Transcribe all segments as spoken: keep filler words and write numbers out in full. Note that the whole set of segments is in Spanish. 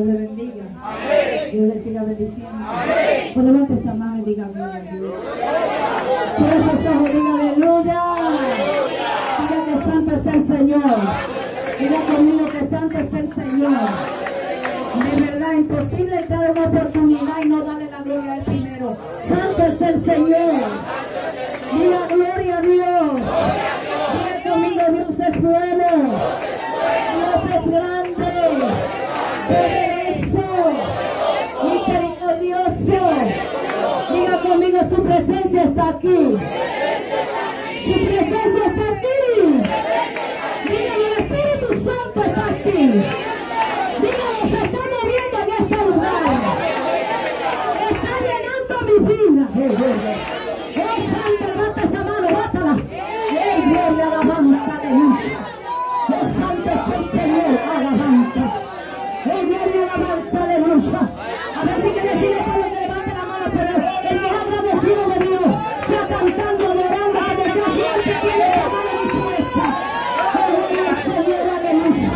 le bendiga. Dios le siga bendiciendo. Pues levante esa mano y diga gloria a Dios. Cierre sus ojos y diga aleluya. Diga que santo es el Señor. Diga conmigo que santo es el Señor. De verdad, imposible dar una oportunidad y no darle la gloria al primero. Santo es el Señor. Diga gloria a Dios. Diga conmigo, Dios es bueno. Dios es grande. Poderoso. Misericordioso. Diga conmigo, su presencia está aquí. Su presencia está aquí. Diga, el Espíritu Santo está aquí. Dígalo, se está moviendo en este lugar. Está llenando mi vida. Oh, Santo, levanta esa mano, bátala. ¡Ey, gloria, alabanza, aleluya! Oh, Santo es el Señor, alabanza. ¡Ey, gloria, alabanza, aleluya! A ver si que decide solo que levante la mano, pero el que es agradecido de Dios, está cantando, adorando, que desea siempre tiene la mano dispuesta. ¡Oh, gloria al Señor, aleluya!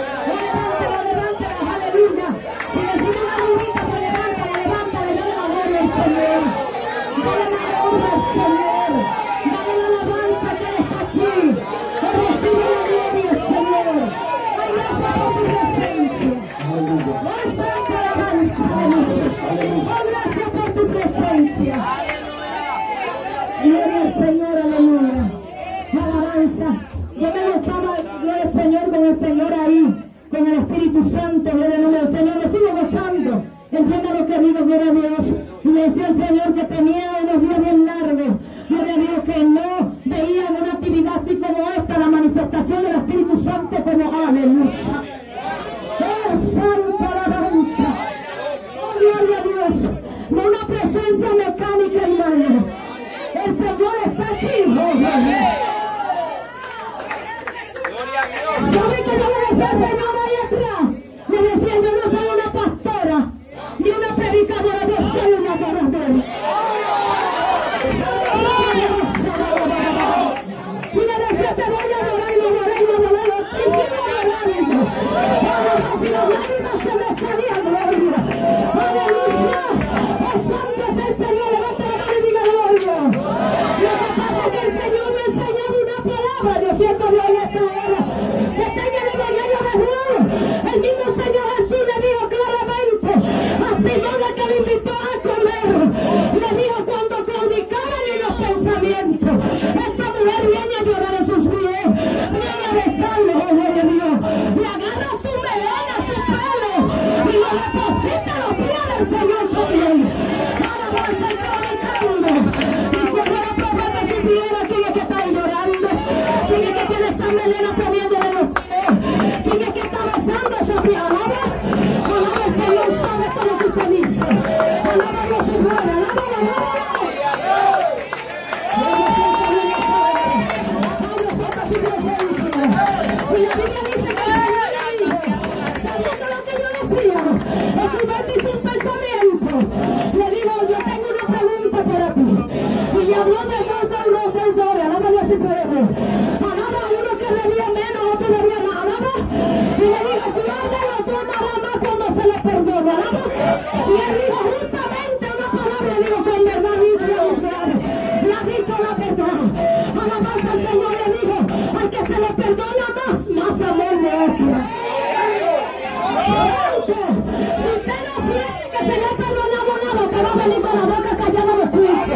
Si necesita una levita, pues levántala, levántala y dale la gloria al Señor. Dale la gloria al Señor. Dale la alabanza que Él está aquí. Él recibe la gloria al Señor. Ay, gracias por tu presencia. Oh, santa alabanza, aleluya. Oh, gracias por tu presencia. Gloria al Señor, aleluya. Alabanza. Yo me gozaba, gloria al Señor, con el Señor ahí. Con el Espíritu Santo, gloria al nombre del Señor, me sigo gozando. Entienda lo que digo, gloria a Dios. Y me decía el Señor que tenía unos días bien largos, gloria a Dios, que no veían una actividad así como esta, la manifestación del Espíritu Santo como aleluya. Oh, santa alabanza. Oh, gloria a Dios. No una presencia mecánica, hermano. El Señor está aquí, oh, gloria. ¿Sabe que yo le decía al Señor ahí atrás? Le decía, yo no soy una pastora, ni una predicadora, yo soy una adoradora. Y le decía, te voy a adorar y lo adoré y lo adoré, y sigo adorando. Si las lágrimas se me salían, gloria. Aleluya. Oh, santo es el Señor, levanta la mano y diga gloria. Lo que pasa es que el Señor me ha enseñado una palabra, yo siento Dios en esta hora. El mismo Señor Jesús le dijo claramente a Simón, que le invitó a comer, le dijo cuando claudicaban en los pensamientos, esa mujer viene a llorar a sus pies, viene a besarlo, oh gloria a Dios, le agarra su melena, su pelo y lo deposita a los pies del Señor también. Ahora va a estar claudicando. Y si fuera profeta supiera quién es que está ahí llorando, quién es que tiene esa melena poniéndole los pies, quién es que está besando a su pie. Alaba, alaba el Señor, sabe todo lo que usted dice. Alaba a Dios y gloria, alaba, alaba. Y la Biblia dice que el Señor le dijo, sabiendo lo que yo decía, en su mente y su pensamiento, le dijo, yo tengo una pregunta para ti. Y le habló de dos, dos, dos, dos, dos, alaba a Dios y gloria. Alaba a uno que bebía menos, otro bebía más, alaba. Y le dijo, ¿cuál de los dos dará más cuando se le perdona? ¿Alaba? Y él dijo justamente una palabra, le dijo, con verdad dicho y juzgado. Le ha dicho la verdad. Alabanza al Señor, le dijo, al que se le perdona más, más amor le otra. Si usted no siente que se le ha perdonado nada, te va a venir con la boca callada de culto.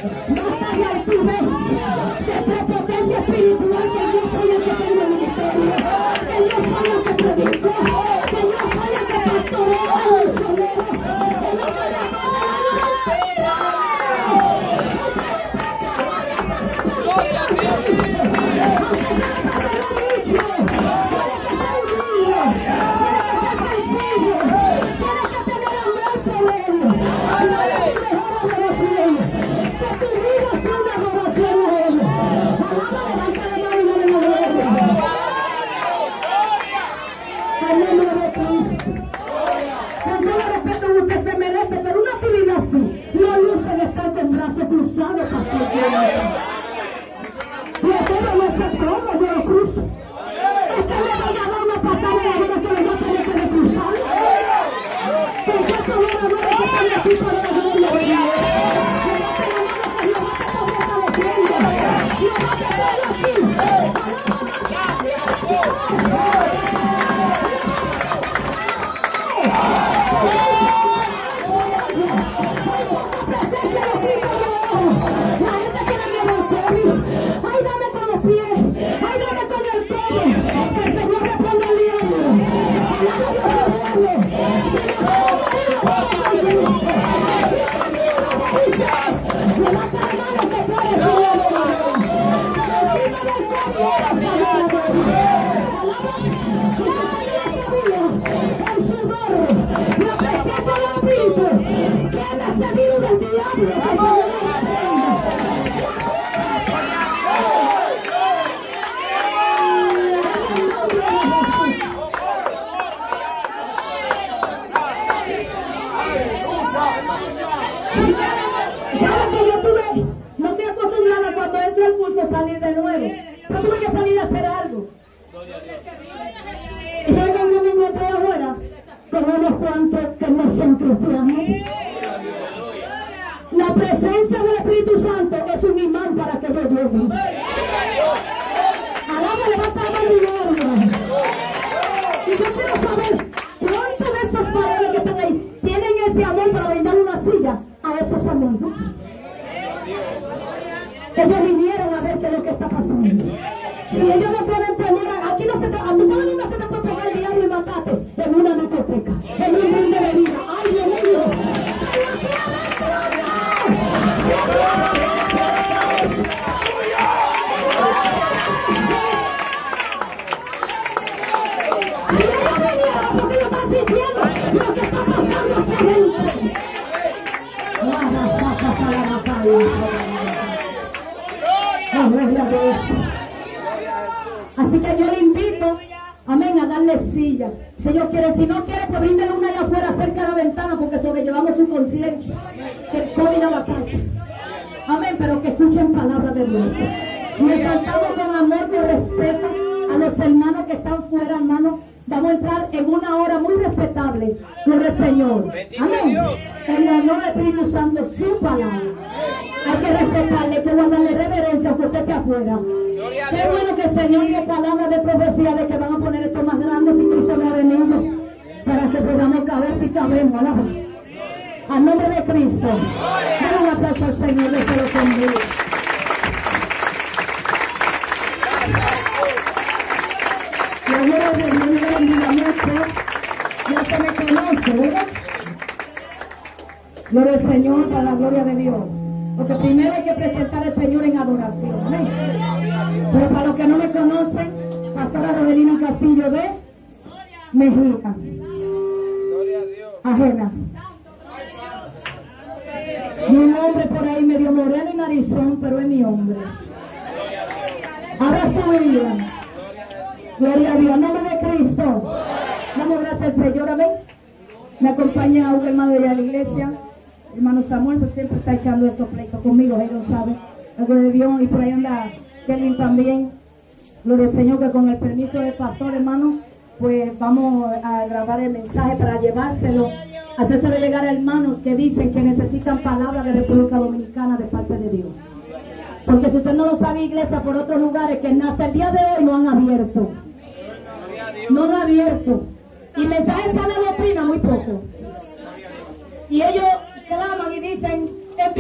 Basta de altivez, de prepotencia espiritual, que yo soy el que tengo el ministerio, que yo soy el que predico, que yo soy el que pastorea el misionero, que no me recuerda la mentira. Gloria a Dios. Cruzado, pastor. Y aquello no se come, yo lo cruzo. Es que le voy a dar una patada a la vida que le voy a tener que cruzar. Porque esto no es la que está aquí para la gloria de Dios. Levante la mano que Dios va a estar fortaleciendo. Dios va a estar aquí. Salir de nuevo, pero tuve que salir a hacer algo. Y si alguien no me encontré afuera, con unos cuantos que no son cristianos. La presencia del Espíritu Santo es un imán para que yo llegue. Alaba, levanta la mano y gloria. Y yo quiero saber cuántos de esos varones que están ahí tienen ese amor para brindar una silla a esos amigos. Ellos vinieron a ver qué es lo que está pasando. Si ellos no tienen temor, aquí no se te, ¿tú sabes dónde se te puede pegar el diablo y matarte? En una discoteca, en un mundo de vida. ¡Ay, Dios mío! Si ellos vinieron porque ellos están sintiendo lo que está pasando a esta gente. Así que yo le invito, amén, a darle silla. Si ellos quieren, si no quieren, pues bríndele una allá afuera cerca de la ventana, porque sobrellevamos su conciencia, que el COVID no la ataque. Amén, pero que escuchen palabras de Dios. Y exaltamos con amor y respeto a los hermanos que están fuera, hermanos. Vamos a entrar en una hora muy respetable por el Señor. Amén. En honor al Espíritu Santo, su palabra. Hay que respetarle, hay que guardarle reverencia a usted que afuera. Qué bueno que el Señor dio palabras de profecía de que van a poner esto más grande si Cristo no ha venido, para que podamos caber si cabemos. Alaba. Al nombre de Cristo. Dale un aplauso al Señor, Dios te lo bendiga. La gloria de Dios me bendiga mucho. Ya se me conoce, ¿verdad? Gloria al Señor, para la gloria de Dios. Porque primero hay que presentar al Señor en adoración. ¿Amén? Pero para los que no me conocen, Pastora Rodelina Castillo de Mexica. Ajena. Y un hombre por ahí medio moreno y narizón, pero es mi hombre. Abra su Biblia. Gloria a Dios. En nombre de Cristo. Damos gracias al Señor. Amén. Me acompaña un hermano de la iglesia. Hermano Samuel, pues siempre está echando esos pleitos conmigo, él lo sabe. Algo de Dios, y por ahí anda Kelvin también. Gloria al Señor, que con el permiso del pastor, hermano, pues vamos a grabar el mensaje para llevárselo, hacérselo llegar a hermanos que dicen que necesitan palabras de República Dominicana de parte de Dios. Porque si usted no lo sabe, iglesia, por otros lugares que hasta el día de hoy no han abierto. No han abierto. Y mensajes a la doctrina muy poco. Y ellos claman y dicen, envíennos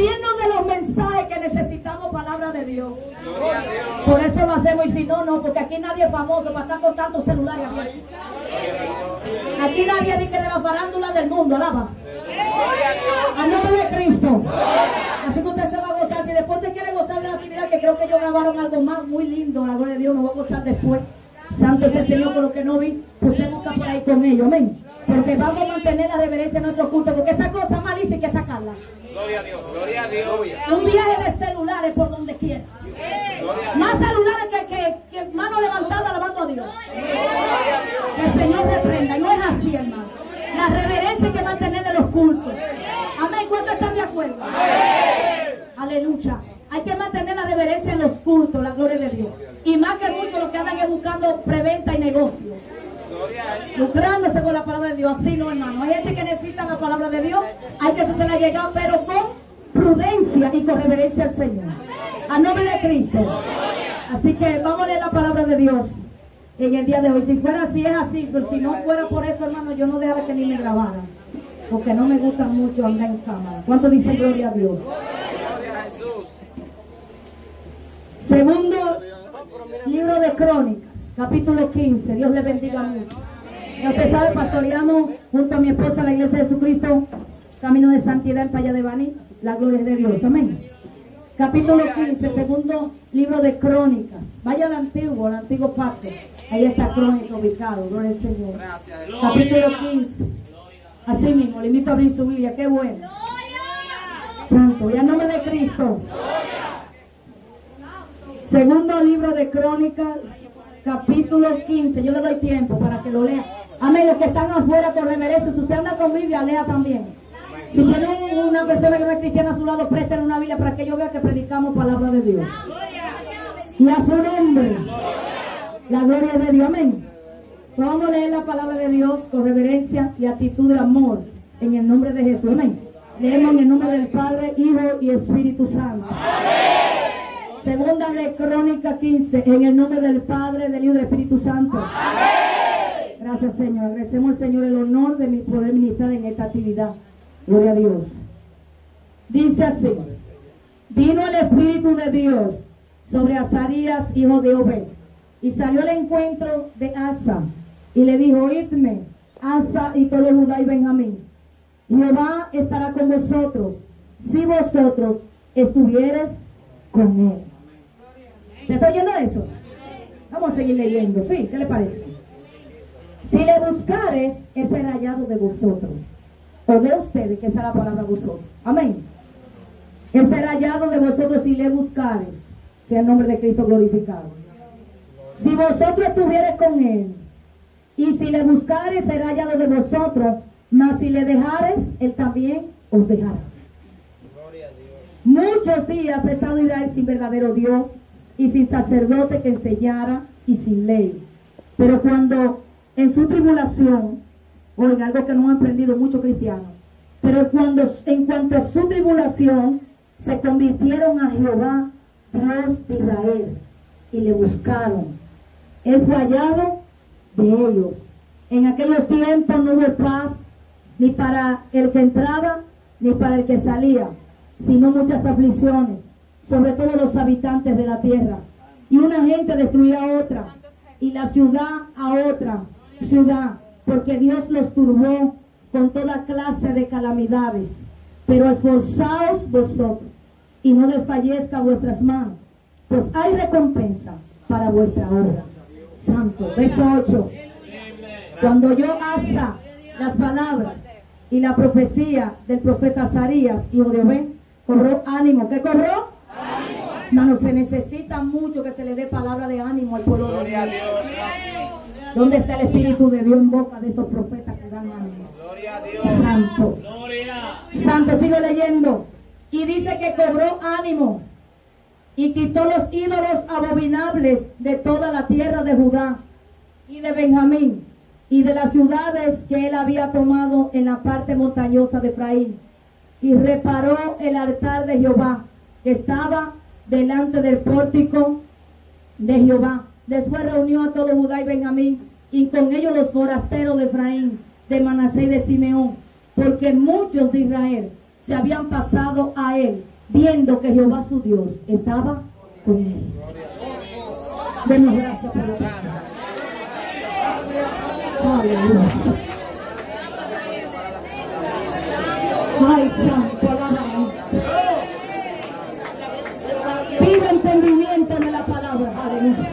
de los mensajes que necesitamos palabra de Dios. Por eso lo hacemos, y si no, no, porque aquí nadie es famoso para estar con tantos celulares abiertos. Aquí nadie dice de la farándula del mundo, alaba. A nombre de Cristo. Así que usted se va a gozar. Si después te quiere gozar de la actividad, que creo que ellos grabaron algo más muy lindo, la gloria de Dios, me voy a gozar después. Santo es el Señor, por lo que no vi, usted busca por ahí con ellos, amén. Porque vamos a mantener la reverencia en nuestro culto, porque esa cosa malicia hay que sacarla. Gloria a Dios, gloria a Dios. Un viaje de celulares por donde quiera. Más celulares que, que, que mano levantada alabando a Dios. Que el Señor reprenda, y no es así, hermano. La reverencia hay que mantener en los cultos. Amén, ¿cuántos están de acuerdo? Aleluya. Hay que mantener la reverencia en los cultos, la gloria de Dios. Y más que muchos los que andan es buscando preventa y negocio, lucrándose con la palabra de Dios. Así no, hermano. Hay gente que necesita la palabra de Dios, hay que hacerla llegar, pero con prudencia y con reverencia al Señor. A nombre de Cristo. Así que vamos a leer la palabra de Dios en el día de hoy. Si fuera así, es así. Pero si no fuera por eso, hermano, yo no dejara que ni me grabaran, porque no me gusta mucho andar en cámara. ¿Cuánto dicen gloria a Dios? Segundo libro de Crónicas, capítulo quince. Dios le bendiga mucho. Ya usted sabe, pastoreamos junto a mi esposa la iglesia de Jesucristo, camino de santidad en Paya de Baní. La gloria es de Dios, amén. Capítulo quince, segundo libro de Crónicas. Vaya al antiguo, al antiguo pacto. Ahí está Crónica ubicado, gloria al Señor. Capítulo quince. Así mismo, le invito a abrir su Biblia, qué bueno. Santo, y a nombre de Cristo. Segundo libro de Crónicas, capítulo quince. Yo le doy tiempo para que lo lea. Amén, los que están afuera con reverencia. Si usted anda con Biblia, lea también. Si tiene una persona que no es cristiana a su lado, préstale una Biblia para que yo vea que predicamos palabra de Dios. Y a su nombre, la gloria de Dios. Amén. Pues vamos a leer la palabra de Dios con reverencia y actitud de amor en el nombre de Jesús. Amén. Leemos en el nombre del Padre, Hijo y Espíritu Santo. Segunda de Crónica quince, en el nombre del Padre, del Hijo y del Espíritu Santo. Amén. Gracias, Señor. Agradecemos al Señor el honor de poder ministrar en esta actividad. Gloria a Dios. Dice así: vino el Espíritu de Dios sobre Azarías, hijo de Obed, y salió al encuentro de Asa, y le dijo: oídme, Asa y todo Judá y Benjamín, Jehová estará con vosotros, si vosotros estuviereis con él. ¿Te estoy oyendo eso? Vamos a seguir leyendo, ¿sí? ¿Qué le parece? Si le buscares, él será hallado de vosotros, o de ustedes, que esa es la palabra vosotros. Amén. Él será hallado de vosotros si le buscares, sea el nombre de Cristo glorificado. Si vosotros estuviereis con él, y si le buscares, será hallado de vosotros, mas si le dejares, él también os dejará. Muchos días ha estado Israel sin verdadero Dios y sin sacerdote que enseñara y sin ley. Pero cuando en su tribulación, oiga, algo que no han aprendido muchos cristianos, pero cuando en cuanto a su tribulación se convirtieron a Jehová, Dios de Israel, y le buscaron, él fue hallado de ellos. En aquellos tiempos no hubo paz ni para el que entraba ni para el que salía, sino muchas aflicciones sobre todos los habitantes de la tierra. Y una gente destruía a otra, y la ciudad a otra ciudad, porque Dios los turbó con toda clase de calamidades. Pero esforzaos vosotros, y no desfallezca vuestras manos, pues hay recompensa para vuestra obra. Santo. Verso ocho. Cuando yo Asa las palabras y la profecía del profeta Azarías, hijo de Obed, cobró ánimo. ¿Qué cobró? Ánimo. Hermano, se necesita mucho que se le dé palabra de ánimo al pueblo de Dios. ¿Dónde está el Espíritu de Dios en boca de esos profetas que dan ánimo? Gloria a Dios. Santo. Gloria. Santo, sigo leyendo. Y dice que cobró ánimo y quitó los ídolos abominables de toda la tierra de Judá y de Benjamín y de las ciudades que él había tomado en la parte montañosa de Efraín, y reparó el altar de Jehová que estaba delante del pórtico de Jehová. Después reunió a todo Judá y Benjamín, y con ellos los forasteros de Efraín, de Manasés y de Simeón, porque muchos de Israel se habían pasado a él viendo que Jehová su Dios estaba con él. Denos gracias por la palabra. Aleluya. Ay, santo, alabamos. Pido entendimiento de la palabra. Aleluya.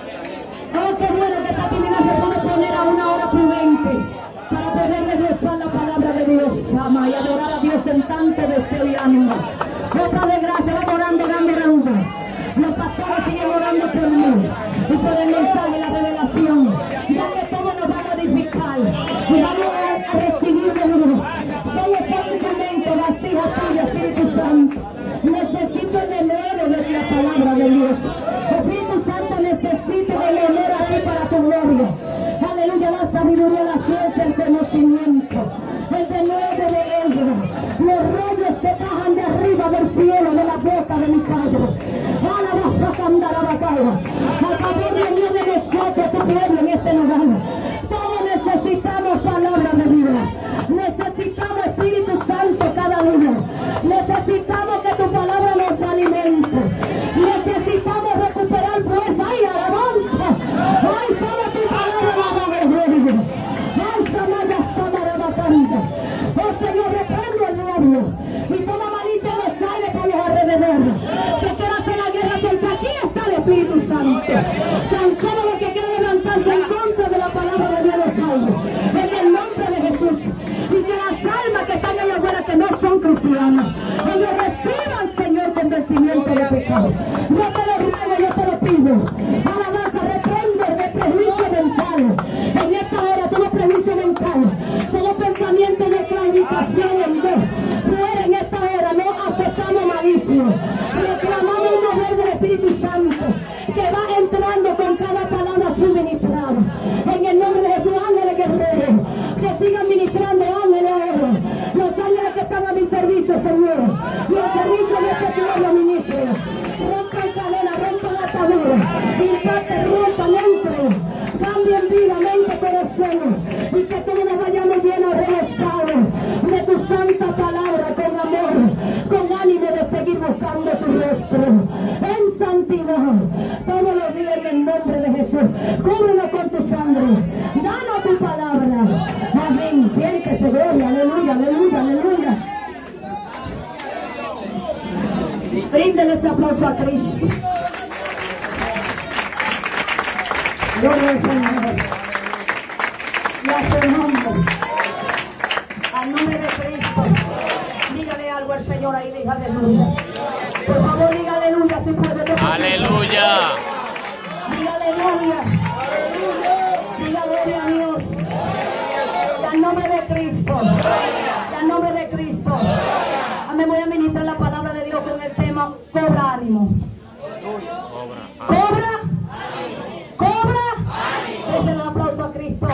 Oh, qué bueno que esta timidez se puede poner a una hora prudente para poder regresar la palabra de Dios, ama, y adorar a Dios en tanto deseo y ánimo. Oh, Padre, gracias, vamos orando, orando, orando. Los pastores siguen orando por mí y por el mensaje y la revelación, ya que todo nos va a modificar y vamos a, a recibir de Dios. Solo soy instrumento, vasija tuya, Espíritu Santo. Necesito el denuedo de la palabra de Dios. Espíritu Santo, necesito el honor a ti para tu gloria. Aleluya, la sabiduría, la ciencia, el conocimiento, el denuedo de ellos, los rollos que bajan de arriba del cielo, de la boca de mi Padre. Alabanza, cantar la batalla. A favor de Dios de nosotros, tu pueblo en este lugar. Todos necesitamos palabra de vida. Necesitamos Espíritu Santo cada día. Necesitamos que tu palabra nos alimente. Necesitamos recuperar fuerza. ¡Ay, alabanza! ¡Ay, solo tu palabra va a beber! ¡Ay, Samaya, Samara, Batanda! ¡Oh, Señor, reprendo el diablo! Y toma malicia en los aires por los alrededores. Que quiera hacer la guerra, porque aquí está el Espíritu Santo. Cansado de que quiere levantarse en contra de la palabra de Dios los salvos. En el nombre de Jesús. Y que las almas que están allá afuera que no son cristianas, ellos reciban, Señor, convencimiento de pecado. Yo te lo ruego, yo te lo pido. Alabanza, reprendo el prejuicio mental. En esta hora, todo prejuicio mental, todo pensamiento de claudicación en Dios. Fuera en esta hora, no aceptamos malicia. Reclamamos un mover del Espíritu Santo que va entrando con cada palabra suministrada. En el nombre de Jesús, ángeles guerreros, que sigan ministrando, ángeles, los ángeles que están a mi servicio, Señor, y el servicio de este pueblo, ministro. Rompan cadenas, rompan ataduras, impacten, rompan, entren, cambien vida, mente, corazón, y que todos nos vayamos llenos, regozados de tu santa palabra, con amor, con ánimo de seguir buscando tu rostro, en santidad, todos los días en el nombre de Jesús. Cúbrenos con tu sangre, danos tu palabra. Amén. Siéntese, gloria, aleluya, aleluya, aleluya. Bríndele ese aplauso a Cristo. Gloria al Señor. Y a su nombre. Al nombre de Cristo. Dígale algo al Señor ahí, diga aleluya. Por favor, diga aleluya si puede. Aleluya. Diga aleluya. Diga gloria a Dios. Y al nombre de Cristo. Y al nombre de Cristo. Me voy a ministrar la palabra de Dios con el tema cobra ánimo. Cobra. Cobra. Dese un aplauso a Cristo.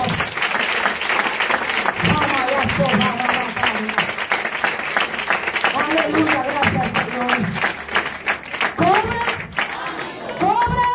Aleluya, gracias Señor. Cobra. Cobra.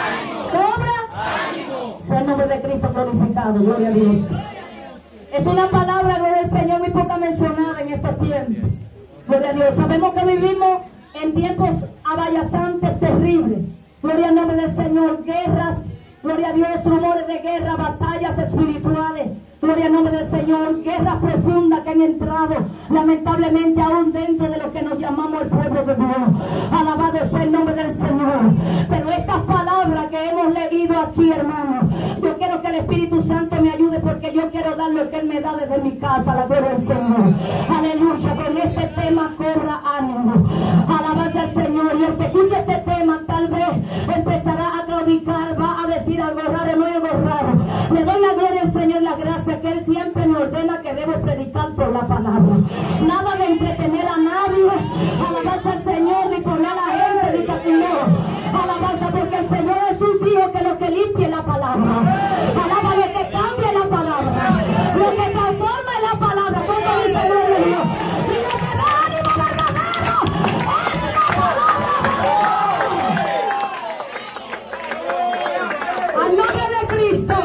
Cobra. Sea el nombre de Cristo glorificado. Gloria a Dios. Es una palabra, gloria al Señor, muy poca mencionada en estos tiempos. Gloria a Dios. Sabemos que vivimos en tiempos abayazantes, terribles. Gloria al nombre del Señor. Guerras, gloria a Dios, rumores de guerra, batallas espirituales. Gloria al nombre del Señor. Guerras profundas que han entrado, lamentablemente, aún dentro de lo que nos llamamos el pueblo de Dios. Alabado sea el nombre del Señor. Pero estas palabras que hemos leído aquí, hermano, yo quiero que el Espíritu Santo me ayude, porque yo quiero dar lo que Él me da desde mi casa, la gloria del Señor. Aleluya. Con este tema cobra ánimo. Alabanza al Señor. Y el que escuche este tema tal vez empezará a claudicar, va a decir algo raro, no es algo raro. Le doy la gloria al Señor, la gracia que Él siempre me ordena que debo predicar por la palabra. Nada de entretener a nadie. Alabanza al Señor, ni poner a la gente, ni capinar. Alabanza, porque el Señor Jesús dijo que lo que limpie la palabra. Alaba, lo que cambie la palabra. Lo que transforma la palabra. ¿Cómo dice el Señor de Dios? Y lo que da ánimo verdadero es la palabra de Dios. Al nombre de Cristo.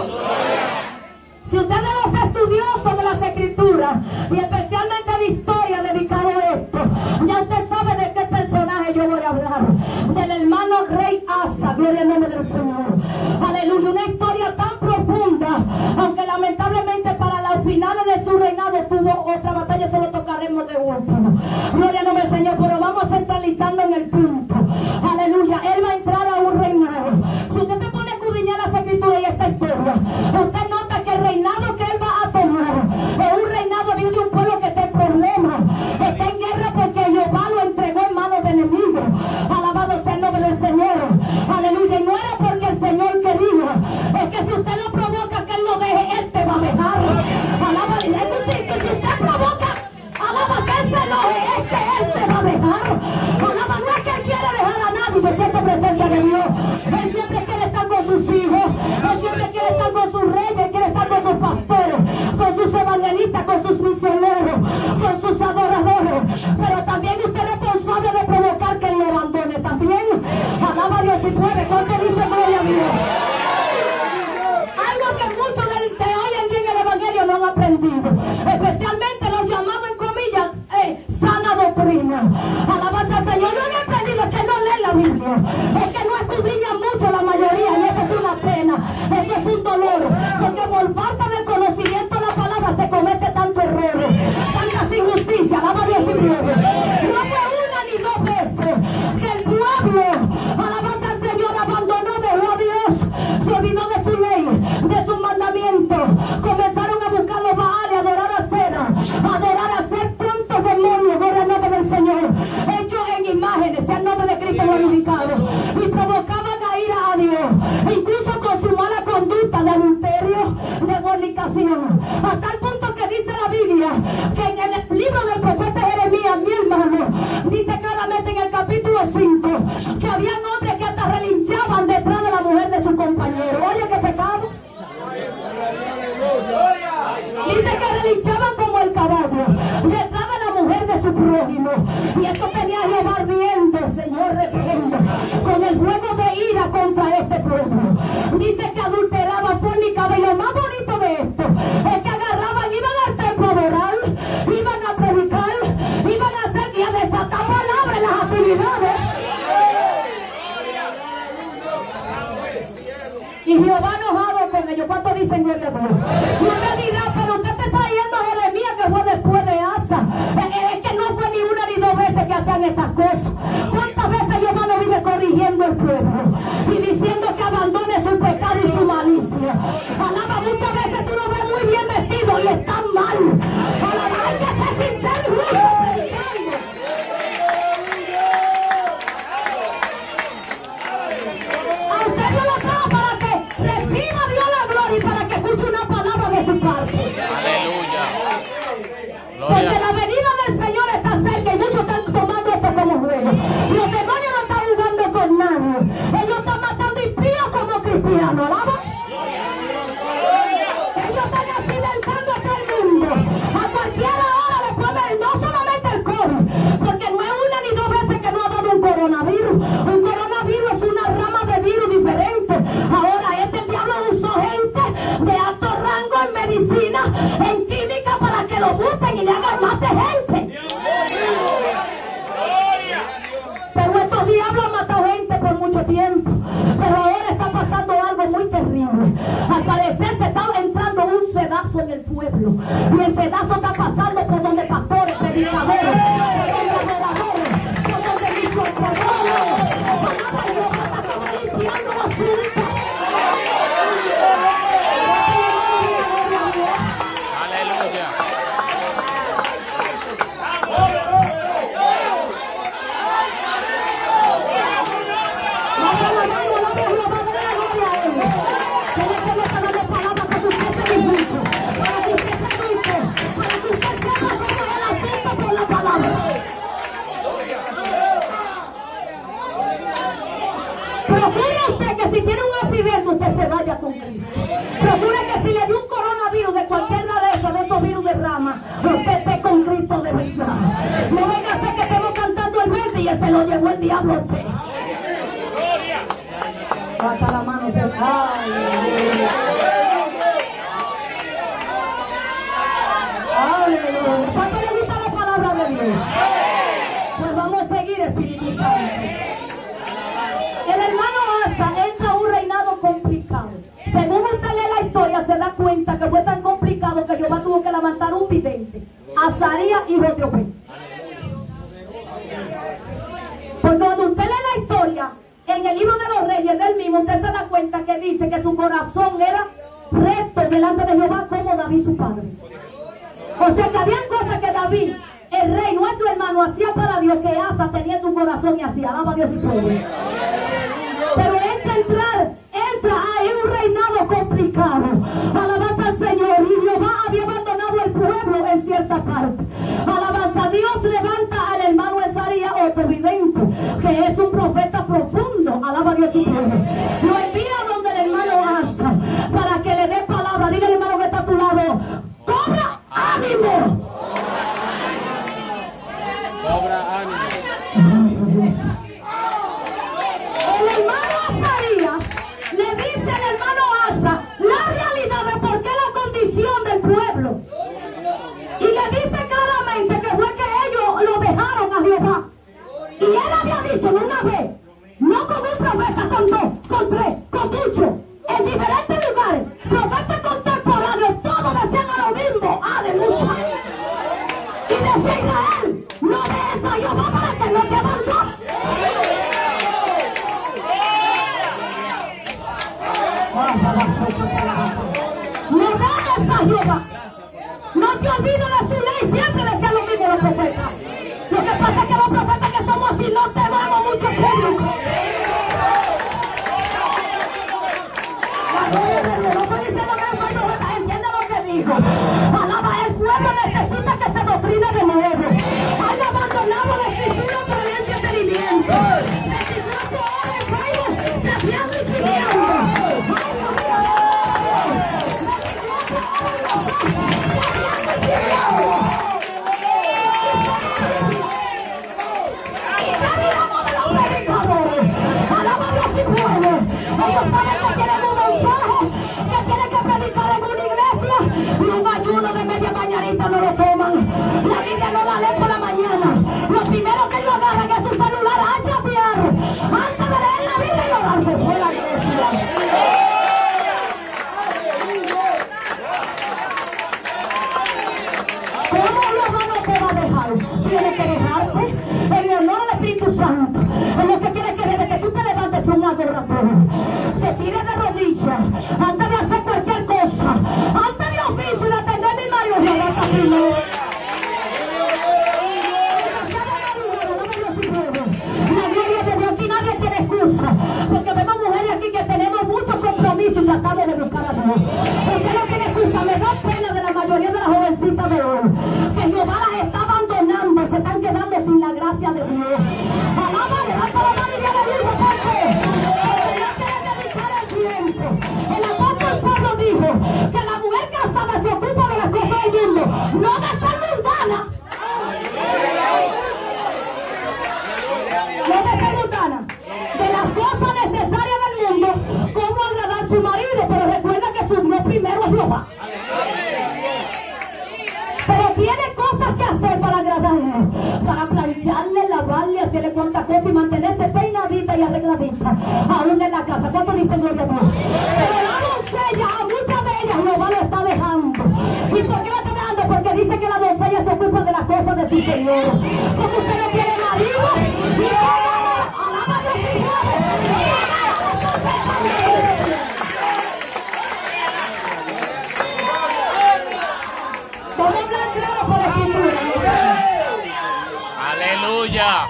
Si usted no es estudioso de las Escrituras, y especialmente de historia dedicado a de último. Gloria no me Señor, pero vamos centralizando en el punto. Aleluya, Él va a entrar a un reinado. Si usted se pone a escudriñar las escrituras y esta historia, usted nota que el reinado que Él va a tomar es un reinado viene de un pueblo que está en problemas, está en guerra porque Jehová lo entregó en manos de enemigos. Alabado sea el nombre del Señor. Aleluya, y no era porque el Señor quería, es que si usted lo provoca que Él lo deje, Él te va a dejar. Alaba, es decir, que si usted provoca, alaba que Él se enoje, es que Él te va a dejar. Alaba, no es que Él quiere dejar a nadie, yo siento presencia de Dios. Él siempre quiere estar con sus hijos, Él siempre quiere estar con sus reyes, Él quiere estar con sus pastores, con sus evangelistas, con sus misioneros, con sus adoradores. Pero también usted es responsable de provocar que Él lo abandone también. Alaba a Dios si puede, ¿cuánto dice gloria a Dios? Algo que muchos de, de hoy en día en el evangelio no han aprendido, especialmente los llamados en comillas eh, sana doctrina. Alabanza al Señor, no han aprendido, es que no leen la Biblia, es que no escudriñan mucho la mayoría, y eso es una pena, eso es un dolor, porque por falta del conocimiento de la palabra se comete tanto errores, tantas injusticias. Alaba a Dios y puede. No fue una ni dos veces que el pueblo, alabanza al Señor, abandonó, dejó a Dios, se olvidó de su ley, de sus mandamientos, comenzaron a buscar los Baales, a adorar a Cera, a adorar a hacer tantos demonios, gloria al nombre del Señor, hechos en imágenes, sea el nombre de Cristo glorificado, y provocaban a ira a Dios, incluso con su mala conducta de adulterio, de fornicación, a tal punto que dice la Biblia que en el libro del profeta Jeremías, mi hermano, dice claramente en el capítulo cinco que habían hombres que hasta relinchaban detrás de la mujer de su compañero. Oye, qué pecado. Dice que relinchaban como el caballo detrás de la mujer de su prójimo, y esto tenía a Jehová ardiendo, Señor, reprendo, con el fuego de ira contra este pueblo. Dice que adulteraban, fornicaban, y lo más bonito de esto es que agarraban, iban al templo a adorar, iban a predicar, iban a hacer y a desatar palabras en las actividades. Y Jehová enojado con ellos. ¿Cuánto dicen gloria a Dios? Y usted dirá, pero usted te está yendo a Jeremías, que fue después de Asa. Es, es que no fue ni una ni dos veces que hacían estas cosas. ¿Cuántas veces Jehová no vive corrigiendo el pueblo y diciendo que abandone su pecado y su malicia? Alaba, muchas veces tú lo ves muy bien vestido y están mal. Alaba, hay que ser sincero y justo. A usted Dios lo trajo para que reciba Dios la gloria y para que escuche una palabra de su parte. Aleluya. Porque la venida del Señor está cerca y muchos están tomando esto como juego. Los demonios no están jugando con nadie. Ellos están matando impíos como cristianos. ¿Alaba? Ellos están accidentando a todo el mundo. A cualquier hora le pueden, no solamente el COVID, porque no es una ni dos veces que no ha dado un coronavirus. Un coronavirus es una rama de virus diferente. Ahora este el diablo usó gente de alto rango en medicina, en química, para que lo busquen y le hagan más de gente. Pero estos diablos han matado gente por mucho tiempo. Pero ahora está pasando algo muy terrible. Al parecer se está entrando un sedazo en el pueblo. Y el sedazo está pasando por donde pastores, predicadores, por donde adoradores, por donde discípulos. Alaba a Dios, hasta como limpiando los cielos. Aleluya. Procure usted que si tiene un accidente usted se vaya con Cristo. Procure que si le dio un coronavirus de cualquiera de esos, de esos virus de rama, usted esté con Cristo de verdad. No venga a ser que estemos cantando el verde y él se lo llevó el diablo a usted. Hasta la mano se cae. Aleluya. ¿Cuánto le gusta la palabra de Dios? Pues vamos a seguir, Espíritu Santo. El hermano Asa entra a un reinado complicado. Según usted lee la historia, se da cuenta que fue tan complicado que Jehová tuvo que levantar un vidente, Azarías, hijo de Obed. historia, en el libro de los Reyes del mismo, usted se da cuenta que dice que su corazón era recto delante de Jehová como David su padre. O sea que habían cosas que David, el rey, nuestro hermano, hacía para Dios que Asa tenía en su corazón y hacía. Alaba a Dios y pueblo. Pero entra a entrar, entra ahí un reinado complicado. Alabanza al Señor. Y Jehová había abandonado el pueblo en cierta parte. Alabanza. Dios levanta al hermano Esaías, otro vidente, que es un profeta profundo. Alaba a Dios y pueblo. Lo envía donde el hermano Asa para que le dé palabra. Diga al hermano que está a tu lado: cobra ánimo. Cobra ánimo. El hermano Azarías le dice al hermano Asa la realidad de por qué la condición del pueblo. Y le dice claramente que fue que ellos lo dejaron a Jehová. Y él había dicho no una vez, no con un profeta, con dos, con tres, con muchos, en diferentes lugares, profetas contemporáneos, todos decían a lo mismo. Aleluya. Y decía Israel: no de esa Jehová para que no te abandone. No veas a Jehová. No te olvides de su ley. Siempre decían lo mismo los profetas. Lo que pasa es que los profetas que somos así no tenemos mucho público. La gloria de Dios. No estoy diciendo que no soy profeta. Entiende lo que digo. Alaba, el pueblo necesita que se doctrine de nuevo. Han abandonado la escritura por el entretenimiento. veinticuatro horas en Facebook, chateando y chiviando. Ellos saben que tienen un mensaje que tienen que predicar en una iglesia y un ayuno de media mañanita no lo toman. La Biblia no la leen por la mañana. Lo primero que ellos agarran es su celular a chatear antes de leer la Biblia y orarse por la iglesia. ¿Cómo Jehová no te va a dejar? Tiene que dejarte en el honor al Espíritu Santo. Es lo que quiere que desde que tú te levantes un adorador, te tires de rodillas antes de hacer cualquier cosa, antes de oficio y de atender mi marido, regresa primero. La gloria de Dios, aquí nadie tiene excusa, porque vemos mujeres aquí que tenemos muchos compromisos y tratamos de buscar a Dios. Porque no tiene excusa. Me da pena de la mayoría de las jovencitas de hoy, que Jehová las está abandonando, se están quedando sin la gracia de Dios. Alaba, levanta la mano y viene el hijo, porque no quiere dedicar el tiempo. El apóstol Pablo dijo que la mujer casada se ocupa de las cosas del mundo, no de ser mundana. No de ser mundana, de las cosas necesarias del mundo, cómo agradar a su marido, pero recuerda que su Dios primero es Jehová. Pero tiene cosas que hacer para agradarle, para plancharle, lavarle, hacerle cuantas cosas y mantenerse peinadita y arregladita, aún en la casa. ¿Cuánto dicen gloria a Dios? Pero la doncella, a muchas de ellas Jehová lo está dejando. ¿Y por qué lo está dejando? Porque dice que la doncella se ocupa de las cosas de su Señor. Como usted no tiene marido, y que alaba a Dios y Aleluya.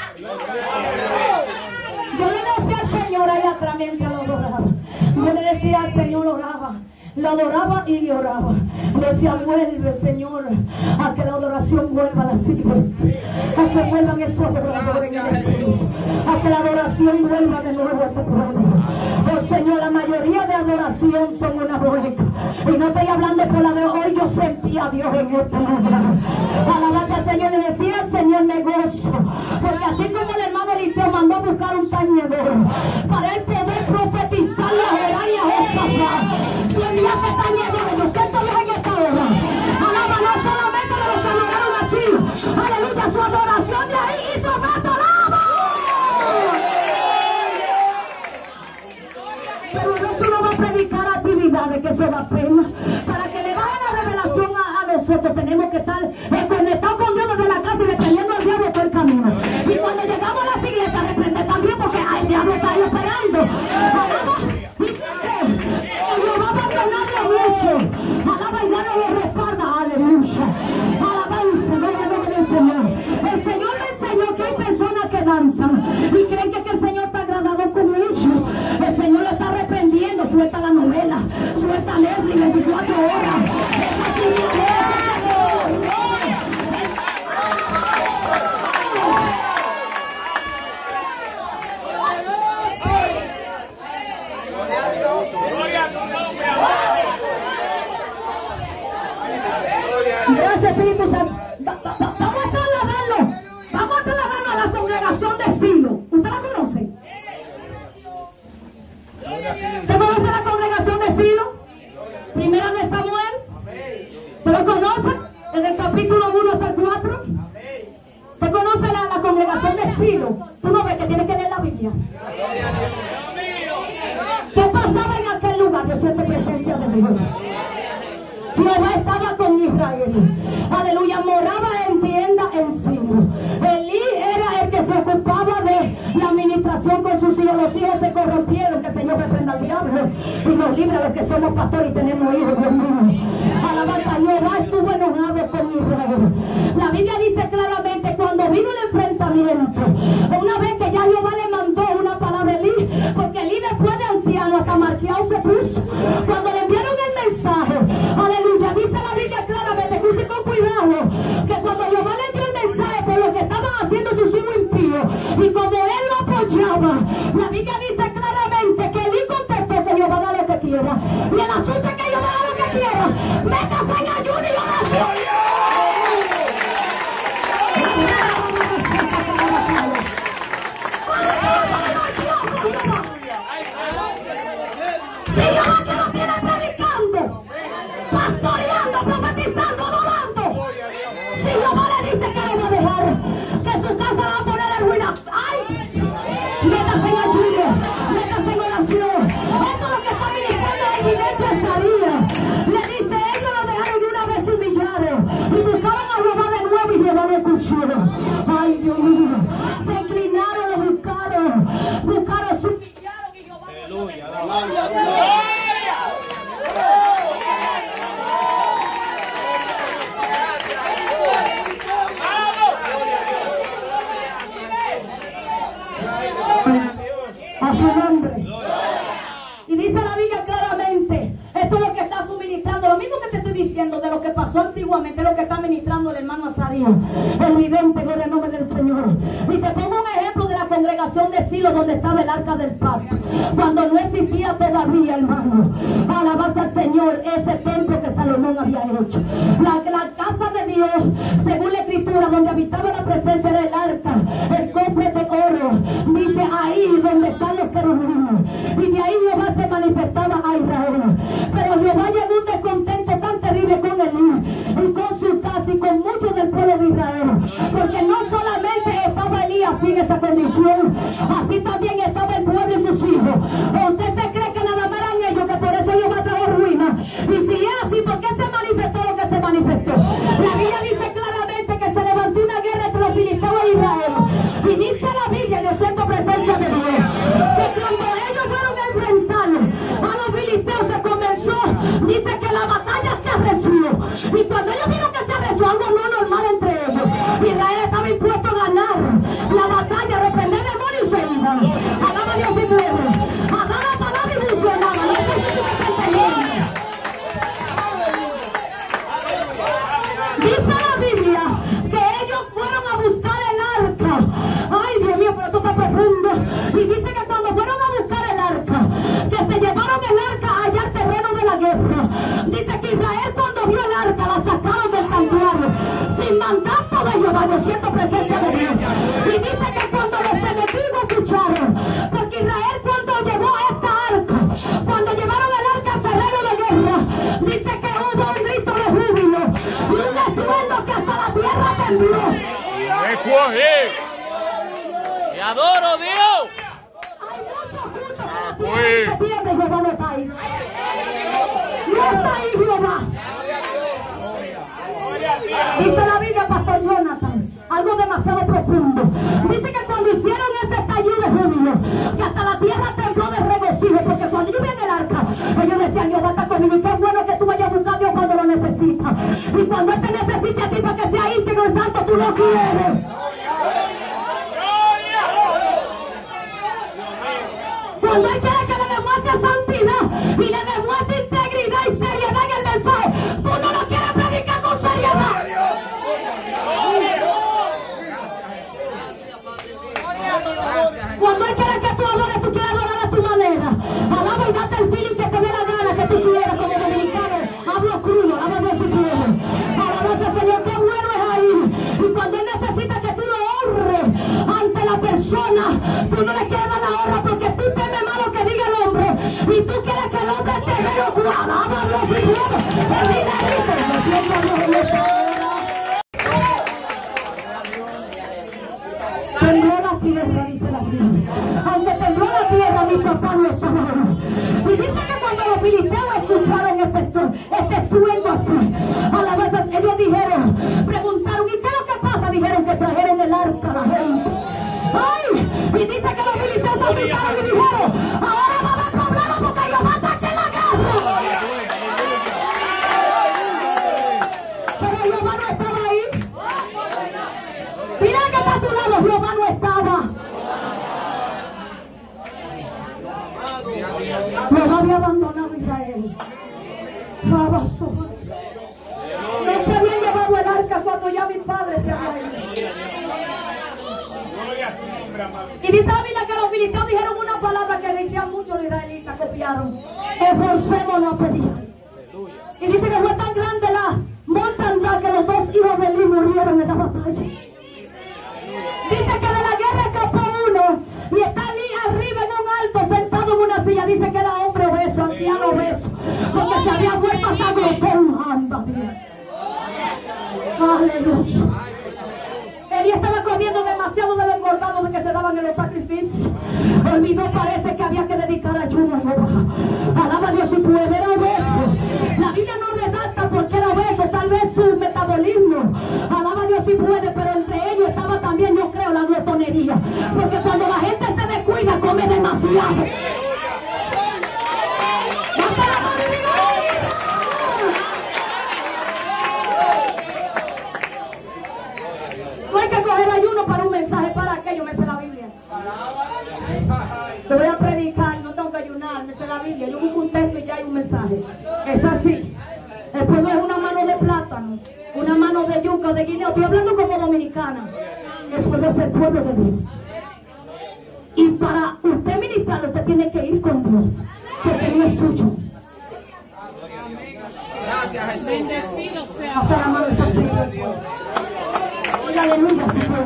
Yo le decía al Señor ahí atrás mientras lo adoraba. Yo le decía al Señor, oraba. Lo adoraba y le oraba. Le decía, vuelve, Señor, a que la adoración vuelva a las iglesias, a que vuelvan esos adoradores en el cielo, a que la adoración vuelva de nuevo a tu pueblo. Oh Señor, la mayoría de adoración son una boleca. Y no estoy hablando por la de hoy, yo sentí a Dios en este lugar. Alabanza al Señor, le decía al Señor, me gozo, porque así como el hermano Eliseo mandó a buscar un tañedor para él poder profetizar la Jehová Josafat, yo enviaste tañedores, yo siento Dios en esta hora. Alaba, no solamente de los que adoraron aquí, aleluya, su adoración de ahí hizo gato, alaba. Pero no solo va a predicar actividades, que eso da pena. Para que le baje la revelación a, a nosotros, tenemos que estar eh, conectados con Dios desde la casa y deteniendo al diablo todo el camino. Y cuando llegamos a las iglesias, reprender también, porque hay Gracias, Espíritu Santo. Va- va- va- Vamos a trasladarlo. Vamos a trasladarlo a la congregación de Silo. ¿Usted la conoce? ¿Usted conoce la congregación de Silo? Primera de Samuel. ¿Usted lo conoce? En el capítulo uno hasta el cuatro. ¿Usted conoce la, la congregación de Silo? Tú no ves que tiene que leer la Biblia. ¿Qué pasaba en aquel lugar? Yo siento presencia de Dios. Jehová estaba con Israel. Aleluya, moraba en tienda en Silo. Elí era el que se ocupaba de la administración con sus hijos. Los hijos se corrompieron. Que el Señor reprenda al diablo y nos libre a los que somos pastores y tenemos hijos, Dios mío. Alabanza, Jehová estuvo enojado con Israel. La Biblia dice claramente cuando vino el enfrentamiento, una vez que ya Jehová le mandó una palabra a Elí, porque Elí después de anciano hasta marqueado se puso. Cuando le enviaron el mensaje, aleluya, dice la Biblia claramente, escuche con cuidado, que cuando Jehová le envió el mensaje por lo que estaban haciendo sus hijos impíos, y como él lo apoyaba, la Biblia dice claramente que Elí contestó que Jehová da lo que quiera. Y el asunto es que Jehová da lo que quiera. Métase en ayuno y oración. Si Jehová se lo tiene predicando, pastoreando, profetizando, adorando, si Jehová le dice que le va a dejar, que su casa la va a poner en ruina, ¡ay! Métase en ayuno, métase en oración. Esto es lo que está ministrando el vidente Azarías. Le dice, ellos lo dejaron y una vez se humillaron y buscaban a Jehová de nuevo y Jehová lo escuchó. Ay, Dios mío, se inclinaron, lo buscaron, buscaron, se humillaron y Jehová lo escuchó. A su nombre. Y dice la Biblia claramente, esto es lo que está suministrando, lo mismo que te estoy diciendo de lo que pasó antiguamente, es lo que está ministrando el hermano Azarías, el vidente, gloria al nombre del Señor. Y te pongo un ejemplo de la congregación de Silo, donde estaba el arca del pacto, cuando no existía todavía, hermano, alabanza al Señor, ese templo que Salomón había hecho. La, la casa de Dios, según la escritura, donde habitaba la presencia del arca, el cofre de oro, dice ahí donde están los querubines, y de ahí Jehová se manifestaba a Israel. Pero Jehová llegó un descontento tan terrible con Elí y con su casa y con muchos del pueblo de Israel, porque no solamente estaba Elí así en esa condición, así también estaba el pueblo y sus hijos. ¿O usted se cree que nada más eran ellos, que por eso Jehová trajo ruina? Y si es así, ¿por qué se manifestó lo que se manifestó? La Biblia dice claramente que se levantó una guerra entre los filisteos e Israel, y dice la Biblia, yo siento presencia de Dios, que cuando ellos fueron a enfrentar a los filisteos se comenzó, dice que la batalla se arreció, y cuando ellos vieron que se arreció algo no normal entre ellos, Israel estaba impuesto a ganar la batalla, reprender demonios y se iban. Alaba a Dios y pueblo, a dar la palabra y funcionaba. No sé si tú me estás entendiendo. Dice la Biblia que ellos fueron a buscar el arca. Ay, Dios mío, pero esto está profundo. Y dice que cuando fueron a buscar el arca, que se llevaron el arca allá al terreno de la guerra. Dice que Israel cuando vio el arca la sacaron del santuario sin mandato de Jehová. Yo siento presencia de Dios. Y dice que cuando los enemigos escucharon, porque Israel cuando llevó esta arca, cuando llevaron el arca al terreno de guerra, dice que hubo un grito de júbilo y un estruendo que hasta la tierra tembló. ¡Te adoro, Dios! Hay muchos juntos que la tierra se pierde y Jehová no está ahí. No está ahí Jehová. Dice la Biblia, Pastor Jonathan, algo demasiado profundo. Dice que cuando hicieron ese estallido de júbilo, que hasta la tierra tembló de regocijo, porque cuando yo vi en el arca, ellos decían, Jehová está conmigo, y qué bueno que tú vayas a buscar a Dios cuando lo necesitas. Y cuando Él te necesite a ti para que sea íntegro y santo, tú lo quieres. Cuando Él quiere que le demuestre santidad y le demuestre integridad y seriedad en el mensaje, tú no lo quieres predicar con seriedad. Cuando Él quiere que tú adores, tú quieres adorar a tu manera. Alaba y date el feeling que te dé la gana que tú quieras como dominicano. Hablo crudo, alaba a Dios si quieres. Alaba Tú no le quieres dar la honra porque tú temes más lo que diga el hombre. Y tú quieres que el hombre te vea. Tú alaba a Dios y puede. El dinerito. Yo siento a Dios en esta hora. Tembló la tierra, dice la Biblia. Aunque tembló la tierra, mi papá no estaba ahí. Y dice que cuando los filisteos escucharon este, este estruendo así, a las veces ellos dijeron, preguntaron, ¿y qué es lo que pasa? Dijeron que trajeron el arca a la gente. ¡Ay! Y dice que los filisteos se asustaron y dijeron, ahora va a haber problemas porque ellos van a atacar la guerra. Pero Jehová no estaba ahí. Mira que está a su lado, Jehová no estaba. Jehová había abandonado a Israel. No se había llevado el arca cuando ya mi padre se había ido. Y dice la Biblia que los filisteos dijeron una palabra que decían muchos los israelitas, copiaron. Esforcémonos a pedir. Y dice que fue tan grande la mortandad que los dos hijos de Eli murieron en la batalla. Dice que de la guerra escapó uno y está allí arriba en un alto sentado en una silla. Dice que era hombre obeso, anciano obeso, porque se había vuelto hasta glotón. Anda bien. Aleluya. Eli estaba comiendo demasiado de lo engordado de que se daban en los sacrificios. Olvidó, parece que había que dedicar ayuno a Jehová. Alaba a Dios si puede, era obeso. La Biblia no redacta porque era obeso, tal vez su metabolismo. Alaba a Dios si puede, pero entre ellos estaba también, yo creo, la glotonería. Porque cuando la gente se descuida, come demasiado. No hay que coger ayuno para un mensaje, para aquello, me sé la Biblia. Te voy a predicar, no tengo que ayunar, me sé la Biblia. Yo busco un texto y ya hay un mensaje. Es así. El pueblo es una mano de plátano, una mano de yuca o de guineo. Estoy hablando como dominicana. El pueblo es el pueblo de Dios. Y para usted ministrar, usted tiene que ir con Dios, porque no es suyo. Gracias, Jesús. Bendecido sea. Hasta la mano está así. Aleluya,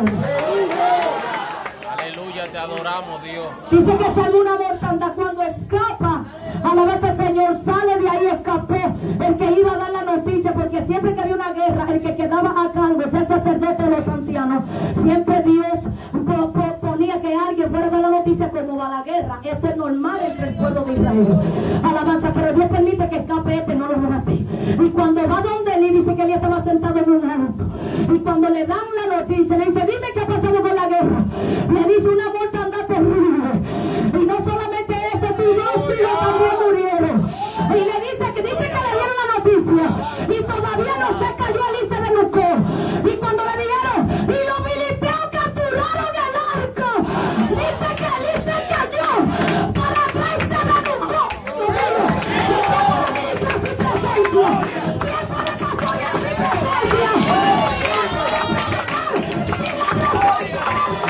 Aleluya, te adoramos, Dios. dice que sale una mortandad cuando escapa. A la vez el Señor sale de ahí, escapó el que iba a dar la noticia, porque siempre que había una guerra, el que quedaba a cargo es el sacerdote de los ancianos. Siempre Dios ponía que alguien fuera a dar la noticia como va la guerra. Esto es normal entre el pueblo de Israel. Alabanza, pero Dios permite que escape este, no lo mate. Y cuando va donde Eli, dice que Eli estaba sentado en un alto. Y cuando le dan la noticia, le dice, dime qué ha pasado con la guerra. Le dice una mortandad terrible. Y no solamente eso, tus dos hijos también murieron. Y le dice que dice que le dieron la noticia. Y todavía no se cayó, Eli se renucó. Y cuando le dijeron, y los filisteos capturaron el arco, dice que Eli se cayó para atrás y se renucó. Y como la ministra sin presencia, tiempo de pastorear sin presencia, tiempo de predicar sin la presencia.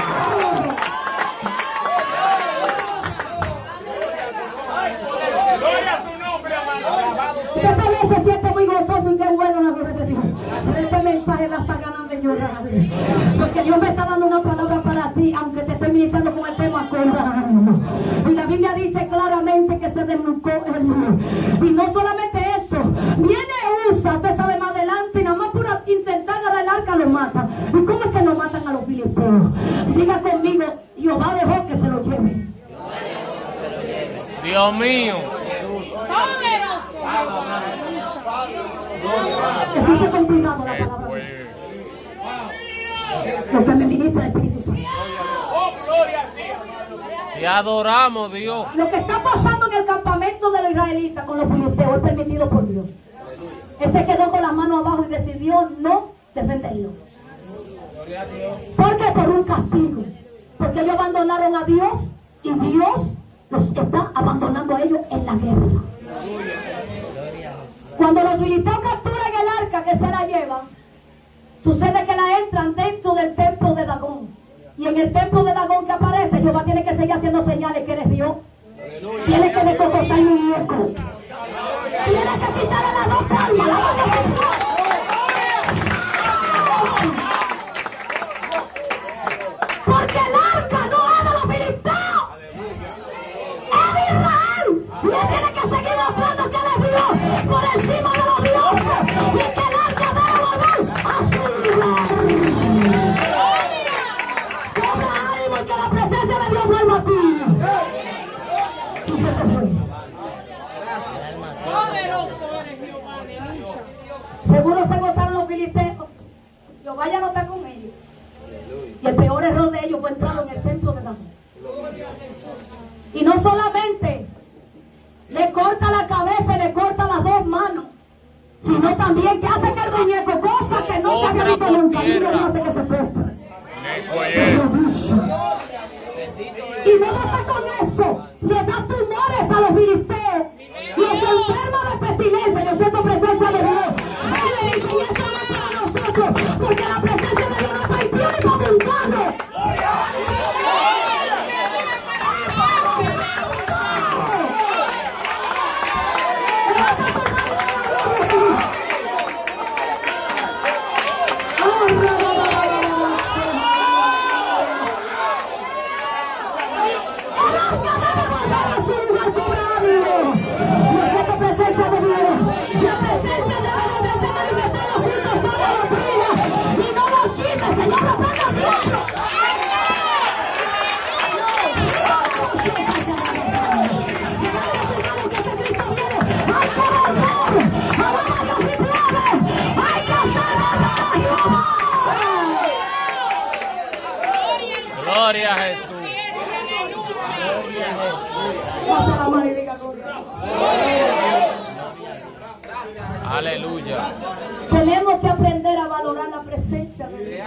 Usted también se siente muy gozoso y qué bueno la gloria de Dios. Pero este mensaje da hasta ganas de llorar. Porque Dios me está dando una palabra para ti, aunque te estoy ministrando con el tema con. Y la Biblia dice claramente que se desnucó el río. Y no solamente eso, viene Usa, usted sabe más adelante, y nada más por intentar agarrar el arca lo matan. ¿Y cómo es que no matan a los filisteos? Diga conmigo, Jehová dejó que se lo lleven. Dios mío. Escucha con cuidado la palabra. Lo que me ministra el Espíritu Santo. Te adoramos, Dios. Lo que está pasando en el campamento de los israelitas con los filisteos es permitido por Dios. Él se quedó con las manos abajo y decidió no defenderlos. ¿Por qué? Por un castigo. Porque ellos abandonaron a Dios y Dios los está abandonando a ellos en la guerra. Cuando los filisteos capturan el arca que se la llevan, sucede que la entran dentro del templo de Dagón. Y en el templo de Dagón que aparece, Jehová tiene que seguir haciendo señales que eres Dios. Tiene que descocotar un muñeco. Tiene que quitarle las dos palmas. La vas a porque el arca no es de los filisteos. Toalla no está con ellos. Y el peor error de ellos fue entrar en el templo de David. Y no solamente le corta la cabeza y le corta las dos manos, sino también que hace que el muñeco, cosa que no se había visto nunca, y no hace que se postre. Y no basta con eso, le da tumores a los filisteos, los enfermos de pestilencia. Yo siento presencia de Dios. Él le dice, y eso no es para nosotros, porque la presencia de Dios no es para el tío ni para montarlo. Gloria a Jesús. Aleluya. Tenemos que aprender a valorar la presencia de Dios.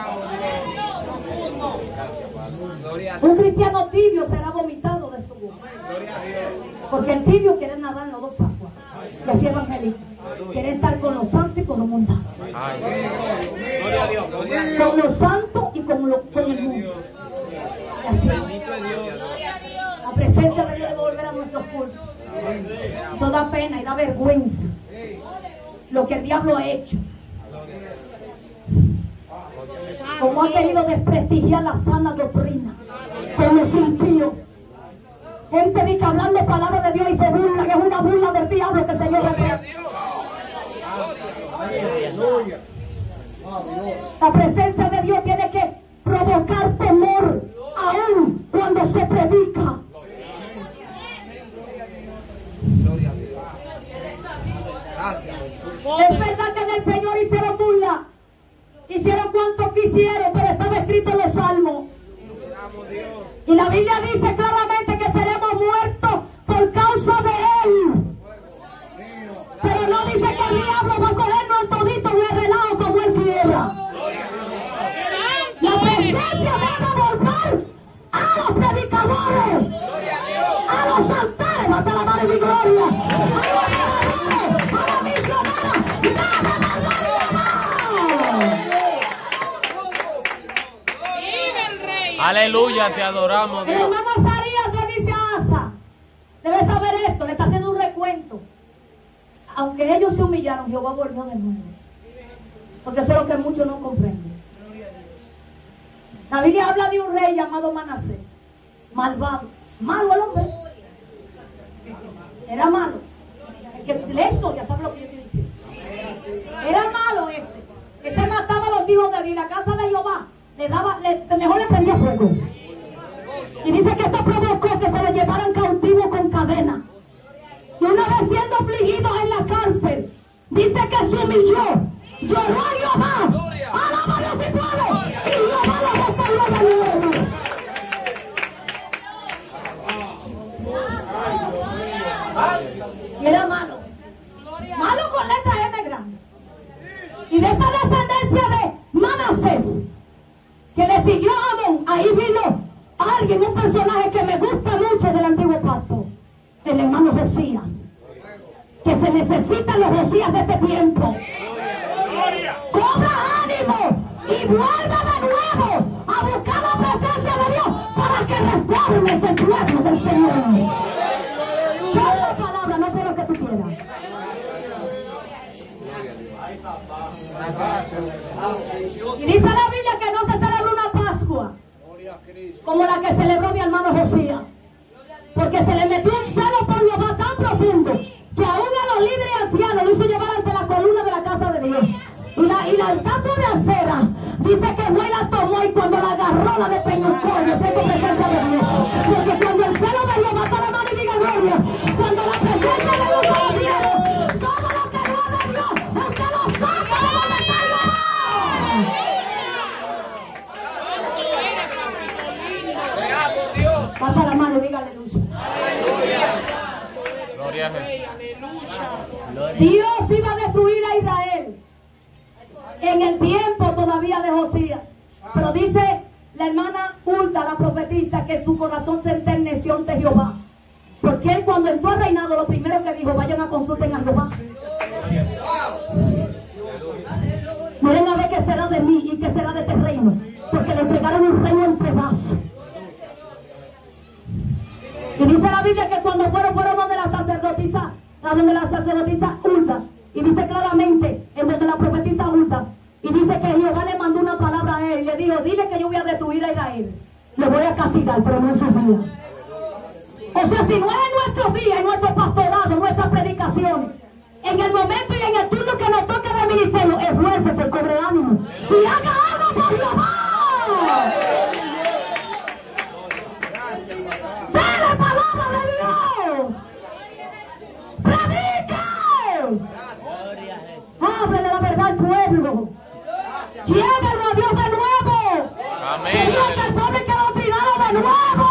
Un cristiano tibio será vomitado de su boca. Porque el tibio quiere nadar en las dos aguas. Y así evangelista. Quiere estar con los santos y con los mundanos. Con los santos y con, lo, con el mundo. Y así. La presencia de Dios debe volver a nuestros cultos. Eso da pena y da vergüenza. Lo que el diablo ha hecho. Como ha querido desprestigiar la sana doctrina. Con los impíos. Gente dice hablando palabras de Dios y se burla, que es una burla del diablo que el Señor reprende. La presencia de Dios tiene que provocar temor aún cuando se predica. Es verdad que en el Señor hicieron burla, hicieron cuanto quisieron, pero estaba escrito en los salmos. Y la Biblia dice claramente que seremos muertos por causa de Él. Pero no dice que el diablo va a cogernos todito en el relajo como Él quiera. La presencia debe volver a los predicadores, a los altares, no te la mano de gloria, a los oradores, a los misioneros. ¡Nada más, nada más! Aleluya, te adoramos, El Dios. hermano Azarías le dice a Asa, debe saber esto, le está haciendo un recuento. Aunque ellos se humillaron, Jehová volvió de nuevo. Porque eso es lo que muchos no comprenden. La Biblia habla de un rey llamado Manasés, malvado, malo el hombre. Era malo. El que lee historia sabe lo que yo quiero decir. Era malo ese. Ese mataba a los hijos de Dios y la casa de Jehová le daba, le, mejor le prendía fuego. Y dice que esto provocó que se le llevaran cautivo con cadena. Y una vez siendo afligidos en la cárcel, dice que se humilló, lloró a Jehová, alaba a Dios y puede, y Jehová lo restauró de nuevo. Y era malo, malo con letra M grande. Y de esa descendencia de Manasés, que le siguió a Amón, ahí vino alguien, un personaje que me gusta mucho del antiguo pacto, el hermano Josías, que se necesitan los Josías de este tiempo. Cobra ánimo y vuelve de nuevo a buscar la presencia de Dios para que reformes el pueblo del Señor. Por la palabra, no por lo que tú quieras. Y dice la Biblia que no se celebra una Pascua como la que celebró mi hermano Josías, porque se le metió un celo por Jehová tan profundo que aún a los líderes ancianos lo hizo llevar ante la columna de la casa de Dios. Y la, y la estatua de acera dice que no la tomó, y cuando la agarró la despeñucó. Yo sé que presencia de Dios, porque cuando el celo de Dios mata la mano y diga gloria, cuando la presencia de Dios va a Dios, todo lo que no es de Dios, usted lo saca de donde está Dios. en el tiempo todavía de Josías. Pero dice la hermana Hulda, la profetisa, que su corazón se enterneció ante Jehová. Porque él cuando entró al reinado, lo primero que dijo, vayan a consulten a Jehová. Miren a ver qué será de mí y qué será de este reino. Porque le entregaron un reino en pedazos. Y dice la Biblia que cuando fueron, fueron donde la sacerdotisa, a donde la sacerdotisa Hulda. Y dice claramente, en donde la profetisa Hulda. Y dice que Jehová le mandó una palabra a él. Y le dijo, dile que yo voy a destruir a Israel. Le voy a castigar, pero no en sus días. O sea, si no es en nuestros días, en nuestro pastorado, en nuestras predicaciones, en el momento y en el turno que nos toca de ministerio, esfuércese, cobre ánimo y haga algo por Jehová. ¡Dele palabra de Dios! ¡Predique! ¡Háblele la verdad al pueblo! ¡Llévenlo a Dios de nuevo! Amén. ¡Que el pueblo hay que doctrinarlo de nuevo!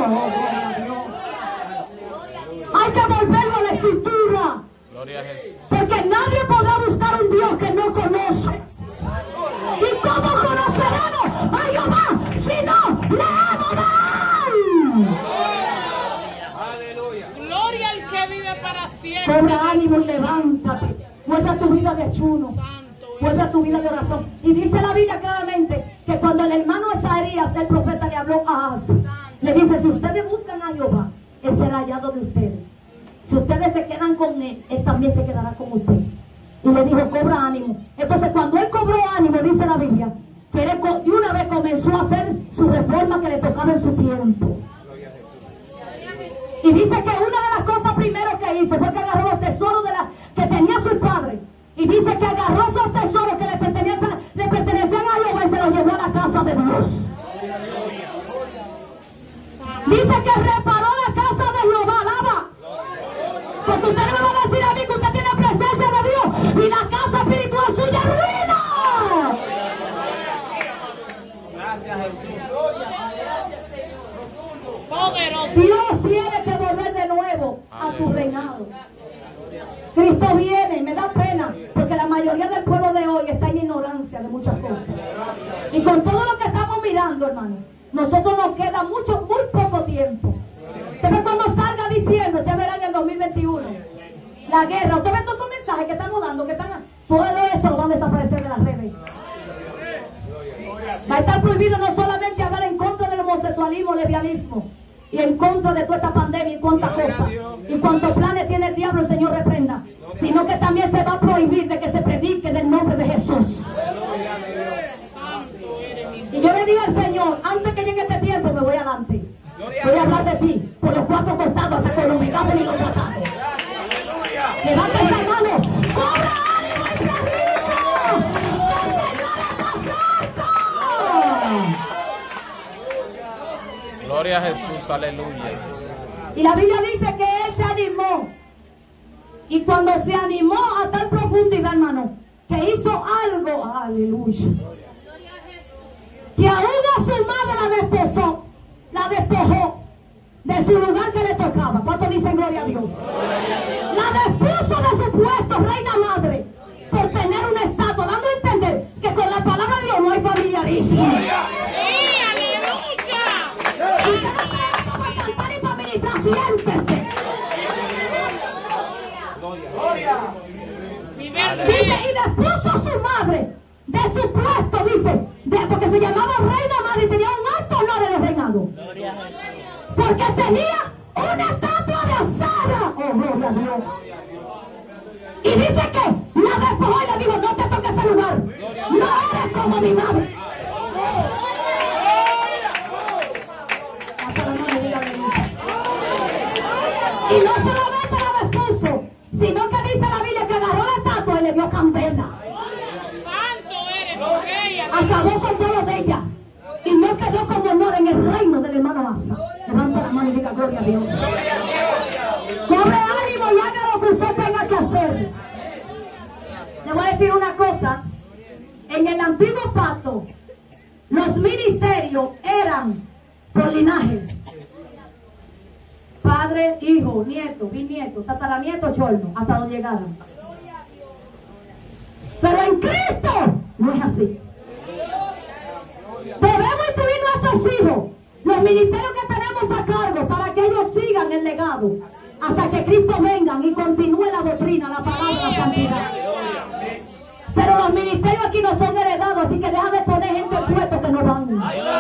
Hay que volverlo a la escritura. Gloria a Jesús. Porque nadie podrá buscar un Dios que no conoce. ¿Y cómo conoceremos a Jehová si no leemos de él? Aleluya. Gloria al que vive para siempre. Cobra ánimo y levántate. Vuelve a tu vida de ayuno. Vuelve a tu vida de oración. Y dice la Biblia claramente que cuando el hermano Esaías, el profeta, le habló a Ahaz, le dice, si ustedes buscan a Jehová, él será hallado de ustedes. Si ustedes se quedan con él, él también se quedará con ustedes. Y le dijo, cobra ánimo. Entonces cuando él cobró ánimo, dice la Biblia, que él de una vez comenzó a hacer su reforma que le tocaba en su tiempo. Y dice que una de las cosas primero que hizo fue que agarró los tesoros de la, que tenía su padre. Y dice que agarró esos tesoros que le pertenecían, le pertenecían a Jehová y se los llevó a la casa de Dios. Dice que reparó la casa de Jehová, alaba. Porque usted no me va a decir a mí que usted tiene presencia de Dios y la casa espiritual suya es ruina. Gracias, Jesús. Poderoso. Dios tiene que volver de nuevo a tu reinado. Cristo viene, me da pena, porque la mayoría del pueblo de hoy está en ignorancia de muchas cosas. Y con todo lo que estamos mirando, hermano, nosotros nos queda mucho, muy poco tiempo. Usted ve cuando salga diciendo, usted verá en el dos mil veintiuno, la guerra, usted ve todos esos mensajes que estamos dando, que están, todo eso va a desaparecer de las redes. Va a estar prohibido no solamente hablar en contra del homosexualismo, lesbianismo, y en contra de toda esta pandemia y cuántas cosas, y cuántos planes tiene el diablo, el Señor reprenda, sino que también se va a prohibir de que se predique del nombre de Jesús. Y yo le digo al Señor, antes que llegue este tiempo me voy adelante. Voy a hablar de ti, por los cuatro costados, hasta con los megates y los tratados. Levanta esa mano, ¡cobra ánimo y predica! ¡El Señor está cerca! Gloria a Jesús, aleluya. Y la Biblia dice que él se animó. Y cuando se animó a tal profundidad, hermano, que hizo algo, aleluya, que aún a su madre la desposó, la despojó de su lugar que le tocaba. ¿Cuántos dicen gloria a Dios? La despuso de su puesto, reina madre, por tener un estatus, dando a entender que con la palabra de Dios no hay familiarismo. ¡Sí, aleluya! Y usted no trae para cantar y para ministrar, siéntese. Dice, y despuso a su madre de su puesto, dice, de, porque se llamaba reina madre y tenía un alto honor en el reinado. Porque tenía una estatua de Sara. Oh, gloria a Dios. Y dice que la despojó y le dijo, no te toques ese lugar. No eres como mi madre. Y no solamente la despuso, sino que dice la Biblia que agarró la estatua y le dio candela. Santo eres, porque Acabó con todo de ella. Y no quedó como honor en el reino del hermano Asa. Levanta la mano y diga gloria a Dios. Cobre ánimo y haga lo que usted tenga que hacer. Le voy a decir una cosa. En el antiguo pacto, los ministerios eran por linaje. Padre, hijo, nieto, bisnieto, tataranieto, chorno, hasta donde llegaran. Pero en Cristo No es así. Debemos instruir a nuestros hijos, los ministerios que tenemos a cargo, para que ellos sigan el legado hasta que Cristo venga y continúe la doctrina, la palabra, la santidad. Pero los ministerios aquí no son heredados, así que deja de poner gente en puestos que no van.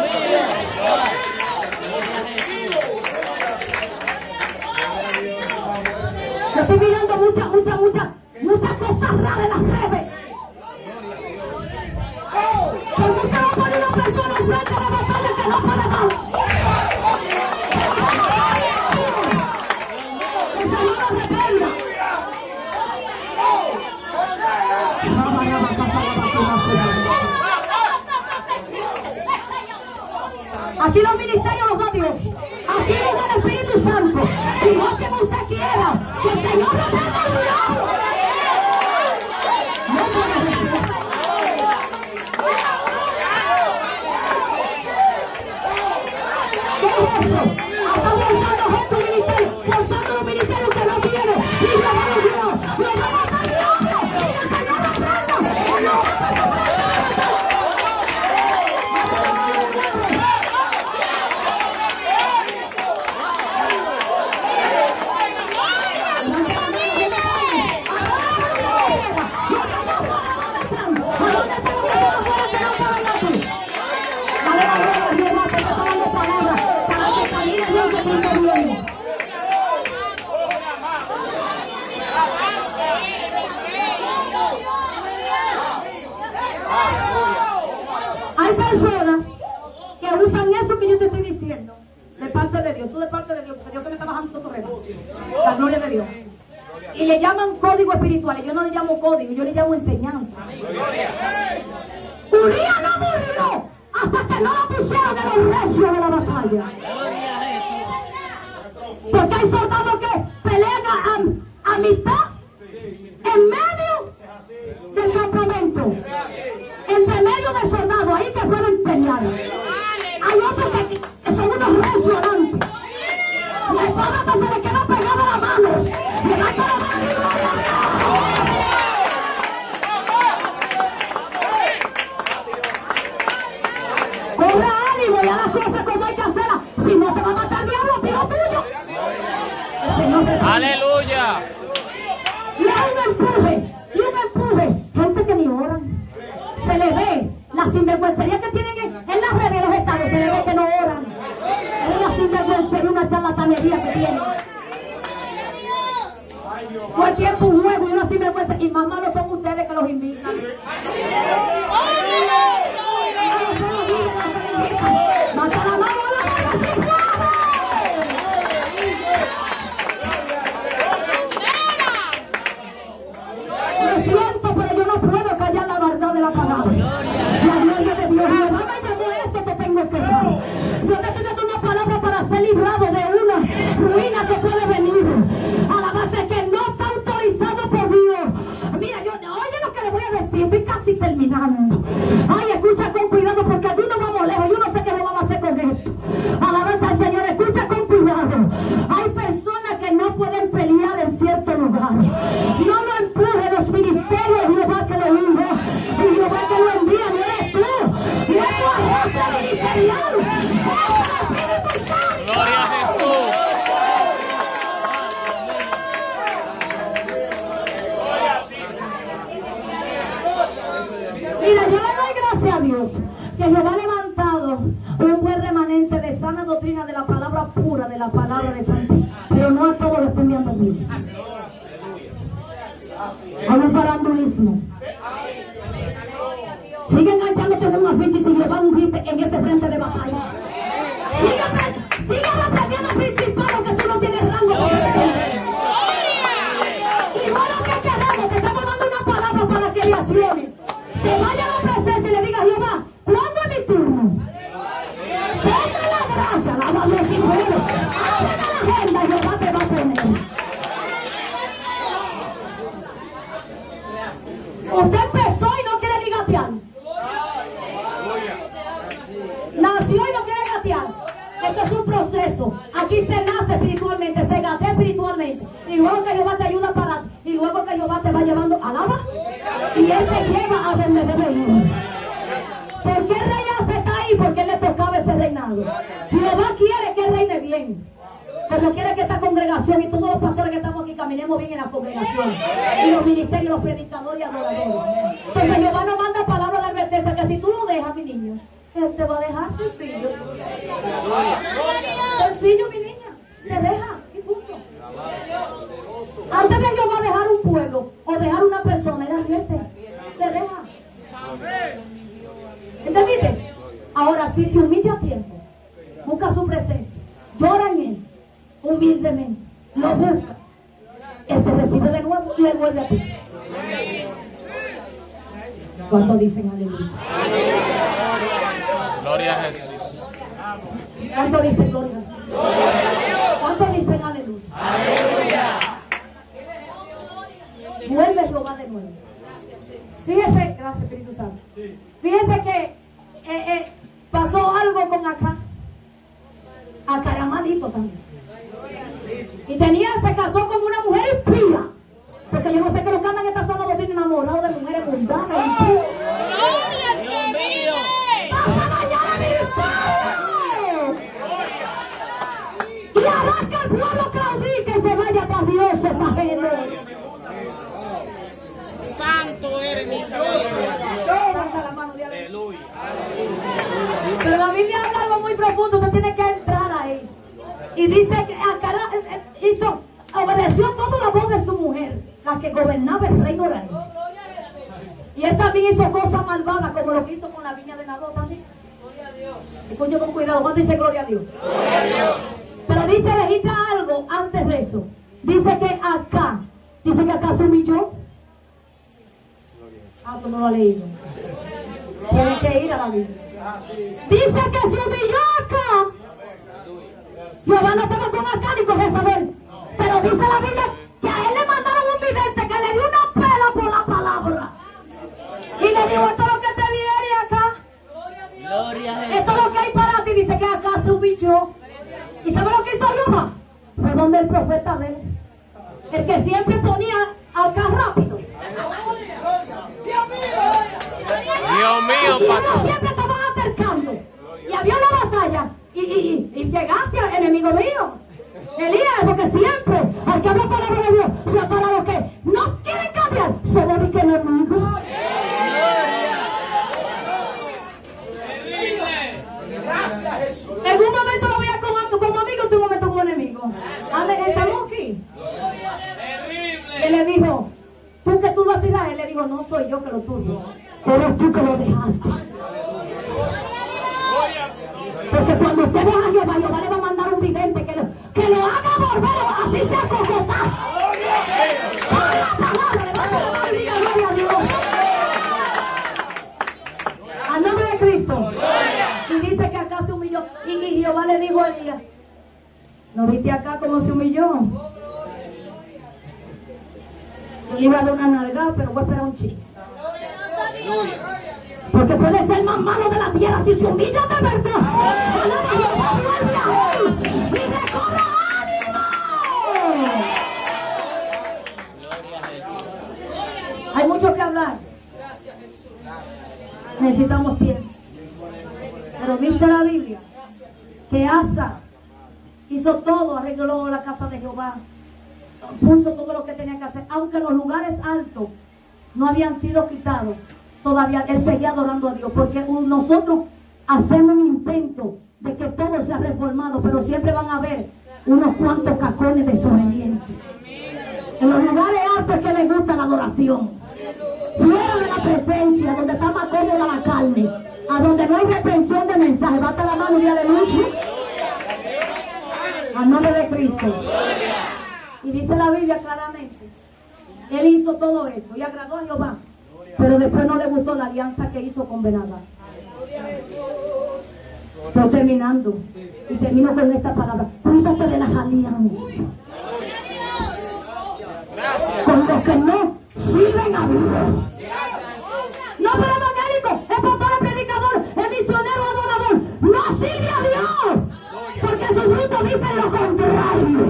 Yo estoy mirando muchas, muchas, muchas, muchas cosas raras en las redes. ¿Por qué usted va a poner una persona frente a la batalla que no puede dar? El Señor nos reprenda. Aquí los ministerios los da Dios. Aquí los da el Espíritu Santo. Y no que usted quiera. Que el Señor lo tenga cuidado. ¿Qué es eso? Estamos usando gente ministerio, forzando los ministerios que no tienen. Y lo va a Dios. Lo va a matar Dios. Y el Señor lo prenda. No va a matar. Hay personas que usan eso que yo te estoy diciendo de parte de Dios, eso de parte de Dios, porque Dios que me está bajando todo reto, la gloria de Dios, y le llaman código espiritual. Y yo no le llamo código, yo le llamo enseñanza. Uría no murió hasta que no lo pusieron en los recios de la batalla, porque hay soldados que pelean a, a mitad, en medio del campamento, entre medio de soldados, ahí que pueden pelear. Hay otros que, que son unos recios adelante. La espada hasta se le queda pegada a la mano. Levanta la mano y gloria a Dios. Corre ánimo y haz las cosas como hay que hacerlas. Si no te va a matar el diablo, tiro tuyo. Aleluya. Y hay un empuje, y un empuje. Gente que ni oran. Se le ve la sinvergüencería que tienen en, en las redes de los estados. Se le ve que no oran. Es una sinvergüencería, una charlatanería que tienen. Todo el tiempo un juego y una sinvergüenza. Y más malos son ustedes que los invitan. Mata la mano a la mano sin Me siento, pero yo no puedo callar la verdad de la palabra. La gloria de Dios. Mi mamá me llamó esto, te tengo que dar. Yo te estoy dando una palabra para ser librado de una ruina que puede venir. A la base que no está autorizado por Dios. Mira, yo, oye lo que le voy a decir, estoy casi terminando. Ay, escucha con cuidado porque aquí no vamos lejos. Yo no sé qué le vamos a hacer con esto. Alabanza al Señor, escucha con cuidado. Hay personas que no pueden pelear en cierto lugar. No lo empuje los ministerios, Jehová que lo hizo. Y Jehová que lo envía, no eres tú. Y es tu arrastre ministerial. Es el Espíritu Santo. Gloria a Jesús. Mira, yo le doy gracias a Dios que Jehová ha levantado un buen remanente de sana doctrina, de la palabra pura, de la palabra de santidad. Pero no a todos lo están viendo bien. A un farandulismo. Sigue enganchándote en un afiche y si Jehová ungiste en ese frente de batalla. Sigue, sigue aprendiendo principado que tú no tienes rango. Y no lo que queremos, te estamos dando una palabra para que le accione. Que vaya a la presencia y le diga, Jehová, ¿cuándo es mi turno? Ponme la gracia, la vamos a decir, abre la agenda y Jehová te va a poner. Usted empezó y no quiere ni gatear. Nació y no quiere gatear. Esto es un proceso. Aquí se nace espiritualmente, se gatea espiritualmente. Y luego que Jehová te ayuda para, y luego que Jehová te va llevando, alaba. Y Él te lleva a donde debe ir. amado. Jehová quiere que reine bien. Como quiere que esta congregación y todos los pastores que estamos aquí caminemos bien en la congregación. Y los ministerios, los predicadores y adoradores. Entonces Jehová nos manda palabras de advertencia que si tú lo dejas, mi niño, Él te va a dejar sencillo. Sencillo, mi niña. Te deja. Y punto. Antes de Jehová dejar un pueblo o dejar una persona, Él advierte. Te deja. ¿Entendiste? Ahora, si te humilla a tiempo, busca su presencia, llora en Él, humildemente, lo busca, Él te recibe de nuevo y Él vuelve a ti. ¿Cuántos dicen aleluya? Gloria a Jesús. ¿Cuántos dicen gloria? ¿Cuántos dicen aleluya? Vuelve Jehová de nuevo. Fíjese, gracias Espíritu Santo. Fíjese que eh, eh, pasó algo con acá. Acá era malito también. Y tenía, se casó con una mujer impía. Porque yo no sé que los que andan esta sana doctrina enamorados de mujeres mundanas. ¡Dios mío! ¡Vas a dañar a mi pueblo! Y hará que el pueblo claudique y se vaya para dioses ajenos. Santo eres mi Dios. Levanta la mano de Aleluya. Pero la Biblia habla algo muy profundo, usted tiene que entrar ahí. Y dice que Acara hizo, obedeció toda la voz de su mujer, la que gobernaba el reino de él. Y él también hizo cosas malvadas, como lo que hizo con la viña de Nabot también. Escuche con cuidado, ¿cuándo dice gloria a Dios? Gloria a Dios. Pero dice, registra algo antes de eso. Dice que acá, dice que acá se humilló. Ah, tú no lo has leído. Tienes que ir a la Biblia. Dice que se humilló acá. Jehová no estaba con acá ni con Jezabel. Pero dice la Biblia que a él le mandaron un vidente que le dio una pela por la palabra. Y le dijo, esto es lo que te viene acá. Eso es lo que hay para ti. Dice que acá se humilló. ¿Y sabe lo que hizo Jehová? Fue donde el profeta de él. El que siempre ponía acá rápido. Dios mío, y pastor. siempre estaban acercando. Y había una batalla. Y, y, y, y llegaste al enemigo mío. Elías, porque siempre al que habla palabra de Dios, o sea, para los que no quieren cambiar, se lo que enemigos. Gracias, Jesús. En un momento lo veía como, como amigo, en un momento como enemigo. Amén, estamos aquí. Él le dijo, tú que tú lo hacías, él le dijo, no soy yo que lo tuyo, eres tú que lo dejaste. Porque cuando usted deja a Jehová, Jehová le va a mandar un vidente que lo, que lo haga volver, así sea cocotazo. Por la palabra, levanta la mano y diga gloria a Dios. Al nombre de Cristo. Y dice que acá se humilló. Y, y Jehová le dijo a Elías, ¿no viste acá cómo se humilló? Yo le iba a dar una nalgada, pero voy a esperar un chiste. Porque puede ser más malo de la tierra si se humilla de verdad. Alaba a Jehová, vuelve a él y recobra ánimo. Hay mucho que hablar. Necesitamos tiempo. Pero dice la Biblia que Asa hizo todo, arregló la casa de Jehová, puso todo lo que tenía que hacer, aunque los lugares altos no habían sido quitados. Todavía él seguía adorando a Dios, porque nosotros hacemos un intento de que todo sea reformado, pero siempre van a haber unos cuantos cacones desobedientes. En los lugares altos es que les gusta la adoración. Fuera de la presencia, donde está más cómoda la carne, a donde no hay reprensión de mensaje, bata la mano y aleluya. A nombre de Cristo. Y dice la Biblia claramente, él hizo todo esto y agradó a Jehová. Pero después no le gustó la alianza que hizo con Benadad. Estoy terminando. Y termino con esta palabra. Cuídate de las alianzas. Con los que no sirven a Dios. No, pero evangélico, el pastor, el predicador, el misionero, el adorador, no sirve a Dios. Porque sus frutos dicen lo contrario.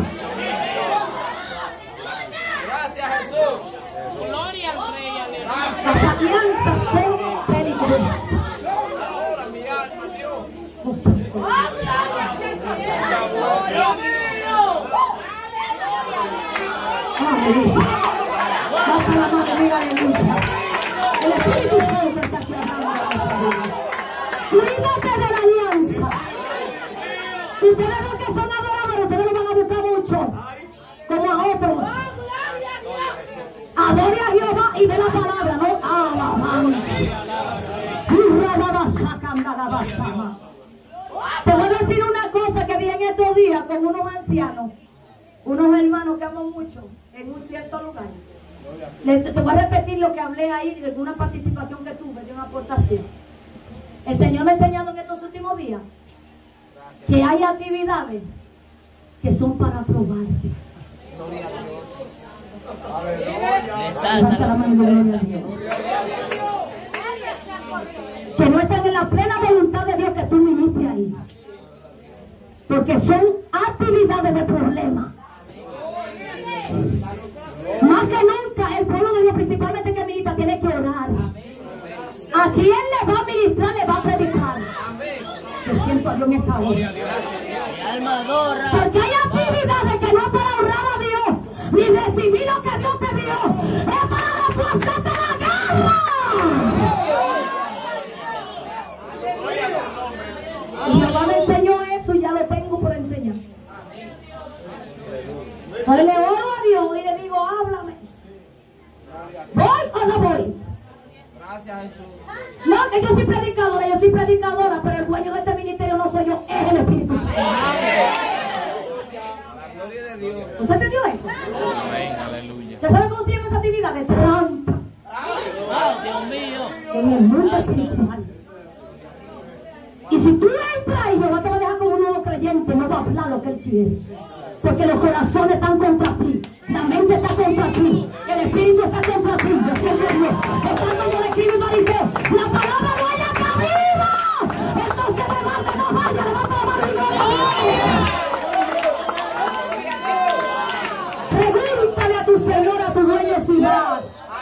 Gracias, Jesús. Gloria al Rey, aleluya. Las alianzas son peligrosas. Ahora mi alma, Dios. Aleluya. Baja la mano, diga aleluya. El Espíritu Santo está aquí hablando de nuestra vida. Cuídate de la alianza. Ustedes los que son adoradores, ustedes lo van a buscar mucho, como a otros. Adore a Jehová y de la palabra, no alabanza. Te voy a decir una cosa que vi en estos días con unos ancianos, unos hermanos que amo mucho en un cierto lugar. Le, te voy a repetir lo que hablé ahí de una participación que tuve, de una aportación. El Señor me ha enseñado en estos últimos días que hay actividades que son para probarte. Que no están en la plena voluntad de Dios que tú viniste ahí. Porque son actividades de problema. Más que nunca el pueblo de Dios, principalmente que milita, tiene que orar. ¿A quién le va a ministrar? Le va a predicar. Yo siento a Dios en esta hora. Porque hay actividades que no es para honrar a Dios, ni recibir lo que Dios te dio. Es para después hacerte la guerra. Y Jehová me enseñó eso y ya lo tengo por enseñar. Entonces le oro a Dios y le digo, háblame. ¿Voy o no voy? Gracias, Jesús. No, que yo soy predicadora, yo soy predicadora, pero el dueño de este ministerio no soy yo, es el Espíritu Santo. La gloria de Dios. ¿Usted entendió eso? Amén, aleluya. ¿Usted sabe cómo se llama esa actividad? De trampa. Oh, Dios mío. En el mundo espiritual. Y si tú entras y Jehová te va a dejar como un nuevo creyente, no va a hablar lo que Él quiere. Porque los corazones están contra ti, la mente está contra ti, el espíritu está contra ti. Yo siempre digo, está como le escribe y fariseo, la palabra no haya cabida. Entonces levanta, no vaya, levanta la mano y no. Pregúntale a tu Señor, a tu dueño ciudad.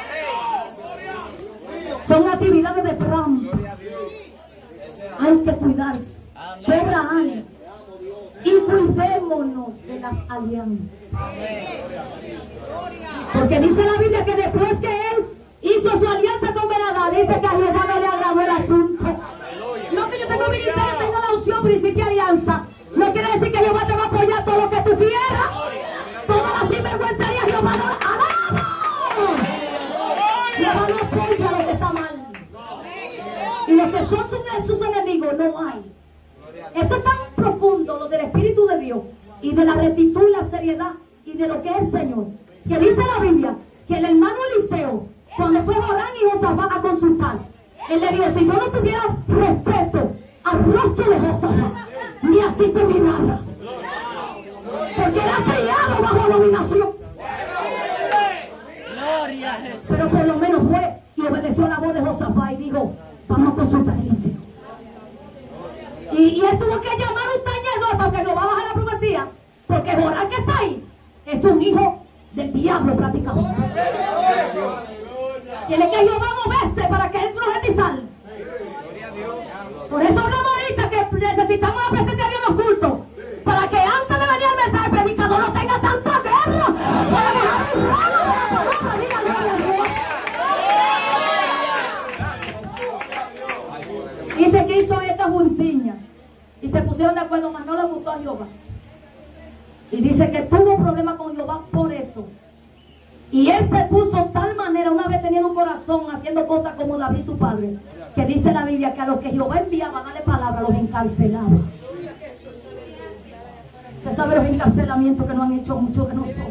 Son actividades de trampa. Hay que cuidarse. Sobra ánimo. Y cuidémonos de las alianzas. Porque dice la Biblia que después que Él hizo su alianza con Benadad, dice que a Jehová no le agradó el asunto. No que yo tengo ministerio, tengo la unción, pero hiciste alianza. No quiere decir que Jehová te va a apoyar todo lo que tú quieras. Toda la sinvergüencería Jehová no la alaba. Jehová no apoya lo que está mal. Y los que son sus, sus enemigos no hay. Esto es tan profundo, lo del Espíritu de Dios y de la rectitud y la seriedad y de lo que es el Señor, que dice la Biblia que el hermano Eliseo, cuando fue Jorán y Josafat a consultar, él le dijo, si yo no tuviera respeto al rostro de Josafat, ni a ti te mirara, porque era criado bajo dominación. Pero por lo menos fue y obedeció la voz de Josafat y dijo, vamos a consultar a Eliseo. Y, y él tuvo que llamar a un tañedor para que Jehová baje la profecía, porque Jorán que está ahí es un hijo del diablo prácticamente. Tiene que Jehová moverse para que él profetizar. Por eso hablamos ahorita que necesitamos la presencia de Dios en los cultos, para que antes de venir el mensaje el predicador no tenga tanta guerra, para dejar el ramo de la palabra. Dígale a Dios. Dice que hizo esta juntiña y se pusieron de acuerdo, mas no le gustó a Jehová. Y dice que tuvo problemas con Jehová por eso. Y él se puso tal manera, una vez teniendo un corazón, haciendo cosas como David su padre, que dice la Biblia que a los que Jehová enviaba a darle palabra, los encarcelaba. Usted sabe los encarcelamientos que nos han hecho muchos de nosotros.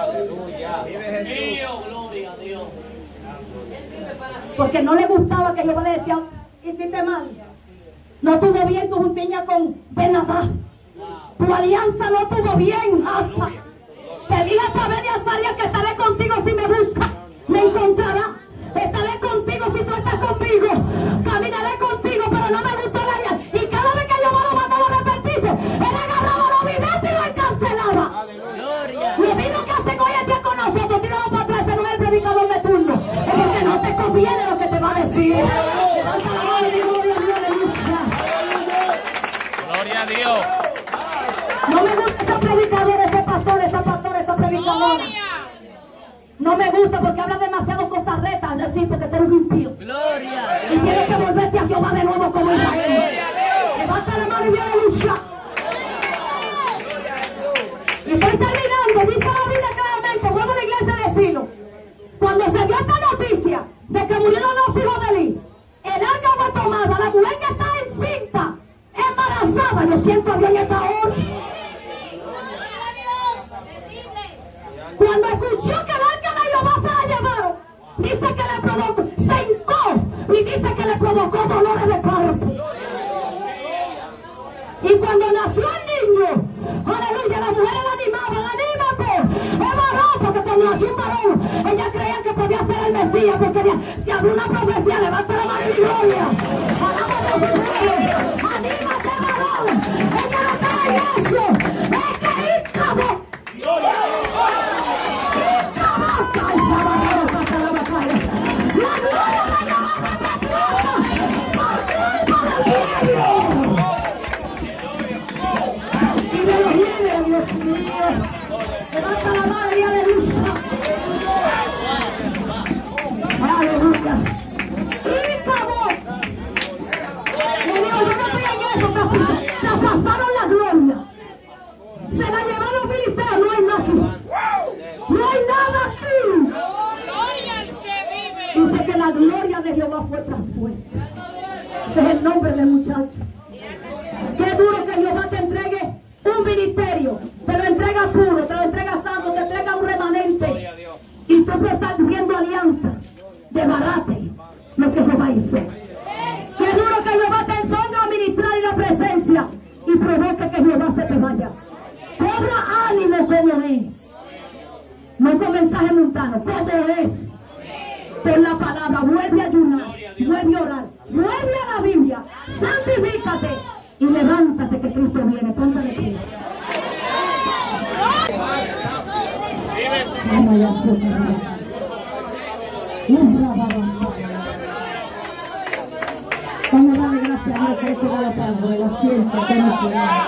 Porque no le gustaba que Jehová le decía, hiciste mal. No tuvo bien tu juntiña con Benadad. Tu alianza no tuvo bien, Asa. Te dije a través de Azarías que estaré contigo si me buscas. Me encontrará. Estaré contigo si tú estás conmigo. Caminaré contigo, pero no me gustó la alianza. Y cada vez que yo me lo mandaba a repetirse, él agarraba los videos y lo encarcelaba. Lo mismo que hacen hoy en día con nosotros. Tiramos para atrás, ese no es el predicador de turno. Es porque no te conviene lo que te va a decir. Levanta la mano y digo, gloria a Dios, aleluya. Gloria a Dios. No me gusta esa predicadora, ese pastor, esa pastora, esa predicadora. No me gusta porque habla demasiado cosas retas. Decir porque tú eres un impío. Gloria. Y tienes que volverte a Jehová de nuevo como Israel. Levanta la mano y viene a luchar. Y estoy terminando. Dice la Biblia claramente. Vuelvo a la iglesia a decirlo. Cuando se dio esta noticia de que murieron los hijos de Eli, el arca fue tomada. La mujer que está encinta, embarazada. Yo siento a Dios en esta hora. Cuando escuchó que el arca de Jehová se la llevaron, dice que le provocó, se hincó y dice que le provocó dolores de parto. Y cuando nació el niño, aleluya, las mujeres la animaban, anímate, es varón, porque cuando nació un varón, ellas creían que podía ser el Mesías, porque si había una profecía, levanta la mano y gloria. Alaba a Dios, anímate, varón. Ella no está en eso, es que Ícabo. La gloria de Jehová se transforma por culpa del pueblo. Y de los líderes, Dios mío. Levanta la mano y aleluya. Aleluya. Ícabo. Le digo, yo no estoy en eso, te pasaron la gloria. Se la llevaron los ministerios, no hay nada aquí. No hay nada aquí. Dice que la gloria de Jehová fue traspuesta. Ese es el nombre del muchacho. Qué duro que Jehová te entregue un ministerio. Te lo entrega puro, te lo entrega santo, te entrega un remanente. Y tú estás haciendo alianzas de barate lo que Jehová hizo. Qué duro que Jehová te ponga a ministrar en la presencia y provoque que Jehová se te vaya. Cobra ánimo como es. No con mensaje montano, como es. Por la palabra, vuelve a ayunar, vuelve a orar, vuelve a la Biblia, santifícate y levántate que Cristo viene. Póntale pie. Vamos a darle gracias a Dios por esto de la salvo, de la ciencia, que nos queda.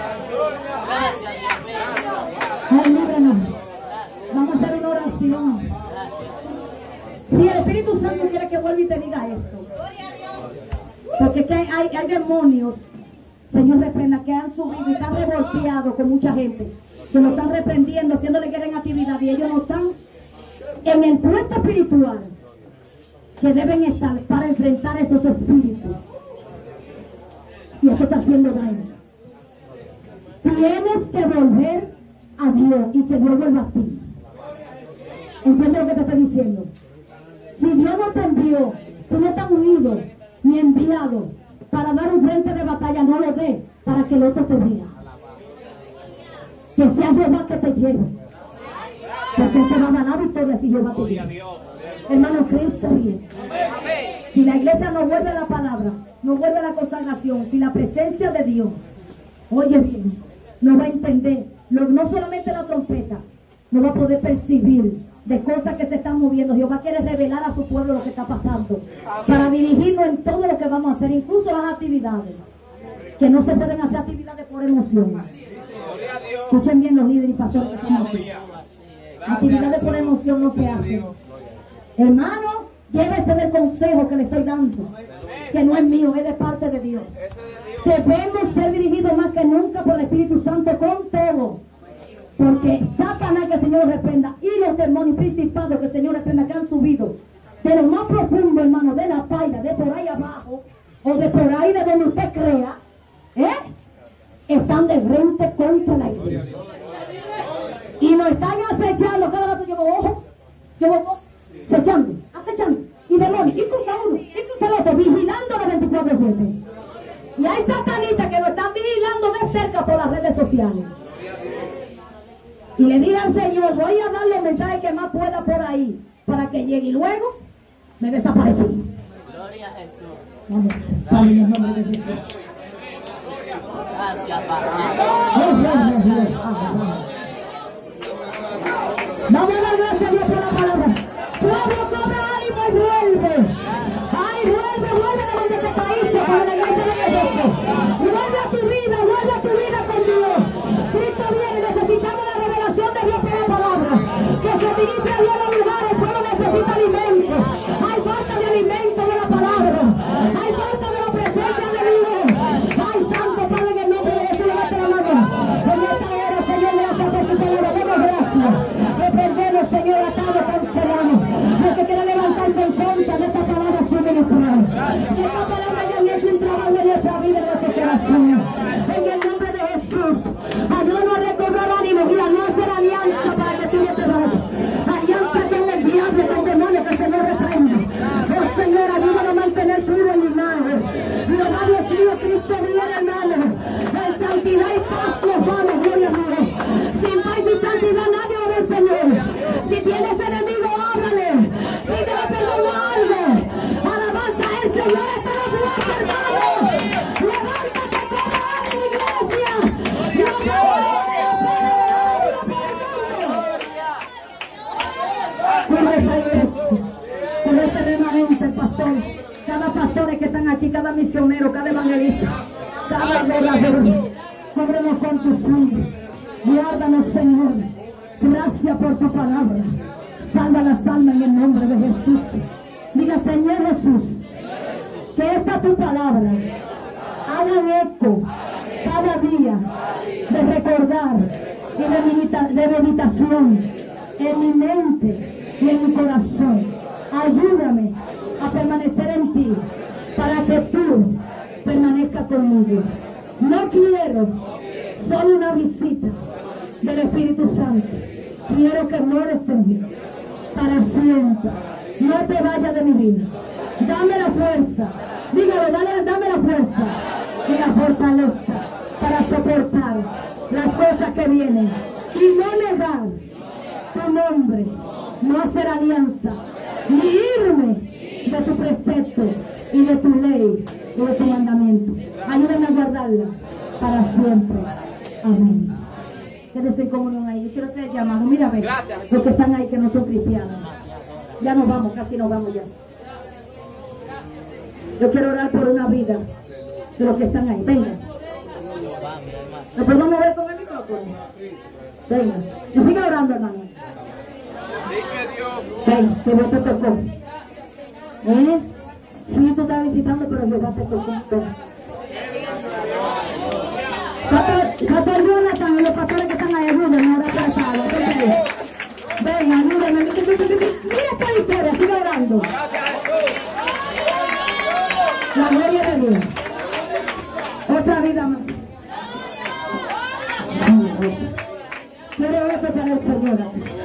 Ay, líbranos. Vamos a hacer una oración. Si el Espíritu Santo quiere que vuelva y te diga esto, porque que hay, hay, hay demonios, Señor, reprenda, que han subido y están revolteados con mucha gente, que nos están reprendiendo, haciéndole guerra en actividad, y ellos no están en el puesto espiritual que deben estar para enfrentar esos espíritus. Y esto está haciendo daño. Tienes que volver a Dios y que Dios vuelva a ti. ¿Entiendes lo que te estoy diciendo? Si Dios no te envió, tú no estás unido ni enviado para dar un frente de batalla, no lo dé para que el otro te vea. Que sea Jehová que te lleve. Porque Él te va a dar la victoria si Jehová te lleve. Hermano, Cristo bien. Si la iglesia no vuelve a la palabra, no vuelve a la consagración, si la presencia de Dios, oye bien, no va a entender, no, no solamente la trompeta, no va a poder percibir de cosas que se están moviendo. Jehová quiere revelar a su pueblo lo que está pasando para dirigirnos en todo lo que vamos a hacer, incluso las actividades, que no se deben hacer actividades por emoción. Escuchen bien los líderes y pastores que estamos aquí. Actividades por emoción no se hacen. Hermano, llévese del consejo que le estoy dando, que no es mío, es de parte de Dios. Debemos ser dirigidos más que nunca por el Espíritu Santo con todo. Porque Satanás, que el Señor reprenda, y los demonios principados, que el Señor reprenda, que han subido de lo más profundo, hermano, de la paila, de por ahí abajo, o de por ahí de donde usted crea, ¿eh? Están de frente contra la iglesia. Y nos están acechando, cada rato llevo ojo, llevo cosas, acechando, acechando, y demonios, y cruza uno, y cruza el otro, vigilando las veinticuatro siete. Y hay satanistas que nos están vigilando de cerca por las redes sociales. Y le dije al Señor, voy a darle el mensaje que más pueda por ahí, para que llegue. Y luego me desaparecí. Gloria a Jesús. Vamos, Padre, en el nombre de Jesús. Gracias, Padre. Vamos a dar gracias a Dios por la palabra. Pueblo, cobra ánimo y vuelve. Ay, vuelve, vuelve de donde te caíste, para la iglesia de Jesús. Vuelve a tu vida, vuelve a tu vida con Dios. Cristo viene, necesitamos la revelación de Dios en la palabra. Que se ministre a Dios en el lugar. dale evangelista, dale adorador. Cúbrenos con tu sangre. Guárdanos, Señor. Gracias por tu palabra. Salva las almas en el nombre de Jesús. Diga, Señor Jesús, que esta tu palabra haga eco cada día de recordar y de, medita de meditación en mi mente y en mi corazón. Ayúdame a permanecer en ti para que tú permanezcas conmigo. No quiero solo una visita del Espíritu Santo. Quiero que mores en mí para siempre. No te vayas de mi vida. Dame la fuerza. Dígalo, dale, dame la fuerza y la fortaleza para soportar las cosas que vienen. Y no negar tu nombre, no hacer alianza, ni irme de tu precepto y de tu ley y de tu mandamiento. Ayúdame a guardarla para siempre. Amén. Quédense en comunión ahí. Yo quiero hacer el llamado. Mira, ve, los que están ahí que no son cristianos. Ya nos vamos, casi nos vamos ya. Yo quiero orar por una vida de los que están ahí. Venga. ¿Nos podemos mover con el micrófono? Venga. Y siga orando, hermano. Ven, que Dios te tocó. ¿Eh? Sí, tú estás visitando, pero Dios te tocó. Pastor Jonathan y los pastores que están ahí, ayúdenme a orar por esa alma. Venga, ayúdenme. Mira esta victoria, sigue orando. La gloria de Dios. Otra vida más. Quiero eso para el Señor.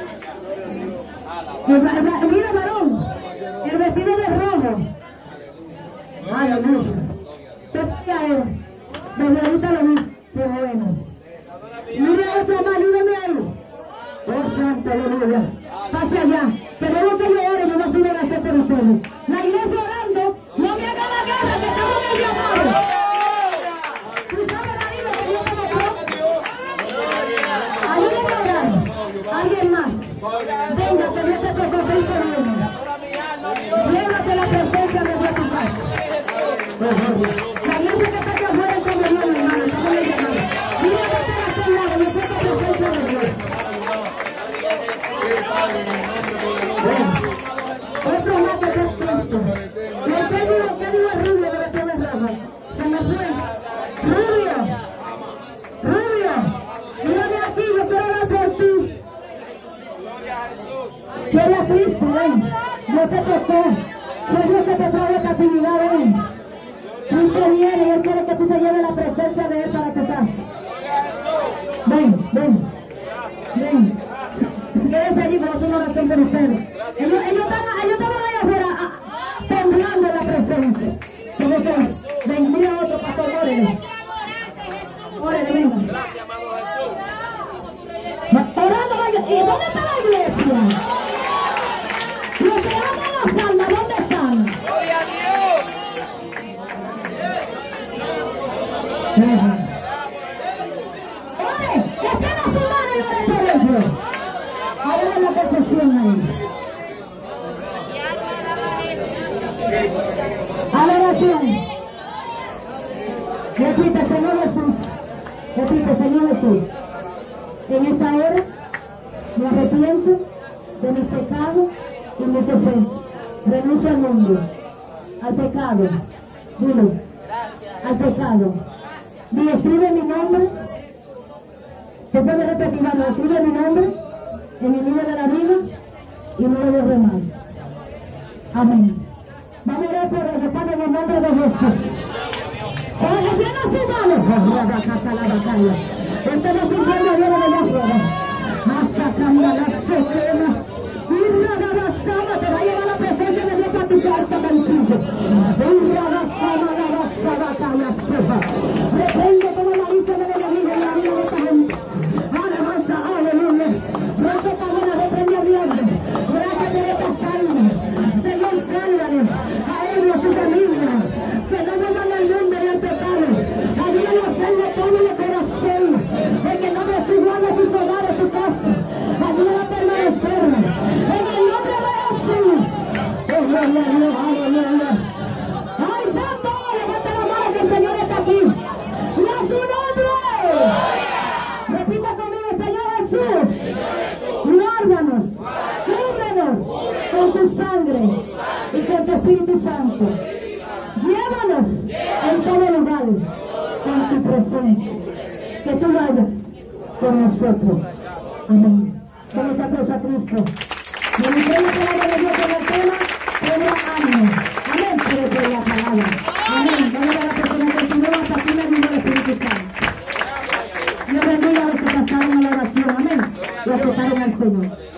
Mira, varón, el vestido de rojo. Aleluya. Todavía era. Desde ahorita lo vi. Qué bueno. Mira otro más, ayúdame ahí. Oh, santo, aleluya. Pase allá. Queremos que yo ore, yo no soy de la hacer por ustedes. La iglesia orando, no me haga la guerra, que estamos en el llamado. ¿Tú sabes la vida que Dios te mostró? Ayúdame a orar. Alguien más. Venga, que Dios te tocó, ven corriendo. Llévate la presencia de Dios a tu casa. La iglesia que está aquí afuera es como Dios, hermano. Estamos en el llamado. Mira que te la estoy dando, yo sé que la presencia de Dios. Otro más que es Cristo. ¿Y qué digo? ¿Qué digo el rubio de la tierra roja? Se me fue. Rubio. Rubio. Mírame aquí, yo quiero orar por ti. Quiere a Cristo, ven. Dios te tocó. Fue Dios que te trae esta actividad, ven. Cristo viene y Él quiere que tú te lleves la presencia de Él para que estás. Ven, ven. Ven. Si quieres allí, vamos a hacer una oración por ustedes. Ellos, ellos están, ellos estaban allá afuera a, temblando en la presencia. Entonces, ven, mira otro pastor, órale. Órale, venga. Gracias, amado Jesús. Orando, vaya. ¿Y dónde está la iglesia? Los que aman las almas, ¿dónde están? Gloria a Dios. Ore, que estén a su mano y ore por ellos. Ahora la confesión ahí. Adoración. Repite, Señor Jesús. Repite, Señor Jesús. En esta hora me arrepiento de mis pecados y mis ofensas. Renuncio al mundo, al pecado. Dilo, al pecado. Y escribe mi nombre. ¿Te puede repetir, mano? Escribe mi nombre en el libro de la vida y no lo borre más. Amén. Vamos a orar por el Padre en el nombre de Jesús. Oye, ¿quién hace mano? La casa, la batalla. Usted no se encuentra bien de la prueba. Masacando la secrema. Y la basama te va a llevar la presencia de Dios a tu casa, vencido. Y la basama, la basama, batalla, sepa. Reprende toda la vista de la vida en la vida de esta gente. Alabanza, aleluya. Rompe cadena, reprende a Dios. Gracias por esta alma. Señor, sálvale a él y a su familia. Que no vuelvan al mundo ni al pecado. Ayúdale a hacerle todo el corazón. El que no desiguale sus hogares, su casa. Ayúdale a permanecer. En el nombre de Jesús. Oh, gloria a Dios, aleluya. Ay, santo, levanta la mano que Espíritu Santo, llévanos en todo lugar con tu presencia. Que tú vayas con nosotros. Amén. Con ese aplauso a Cristo. Meditemos la palabra de Dios en el tema, pero ánimo. Amén. Pero por la palabra. Amén. Vamos a la persona que continúa hasta aquí me dijo el Espíritu Santo. Dios bendiga a los que pasaron a la oración. Amén. Los que pasaron al Señor.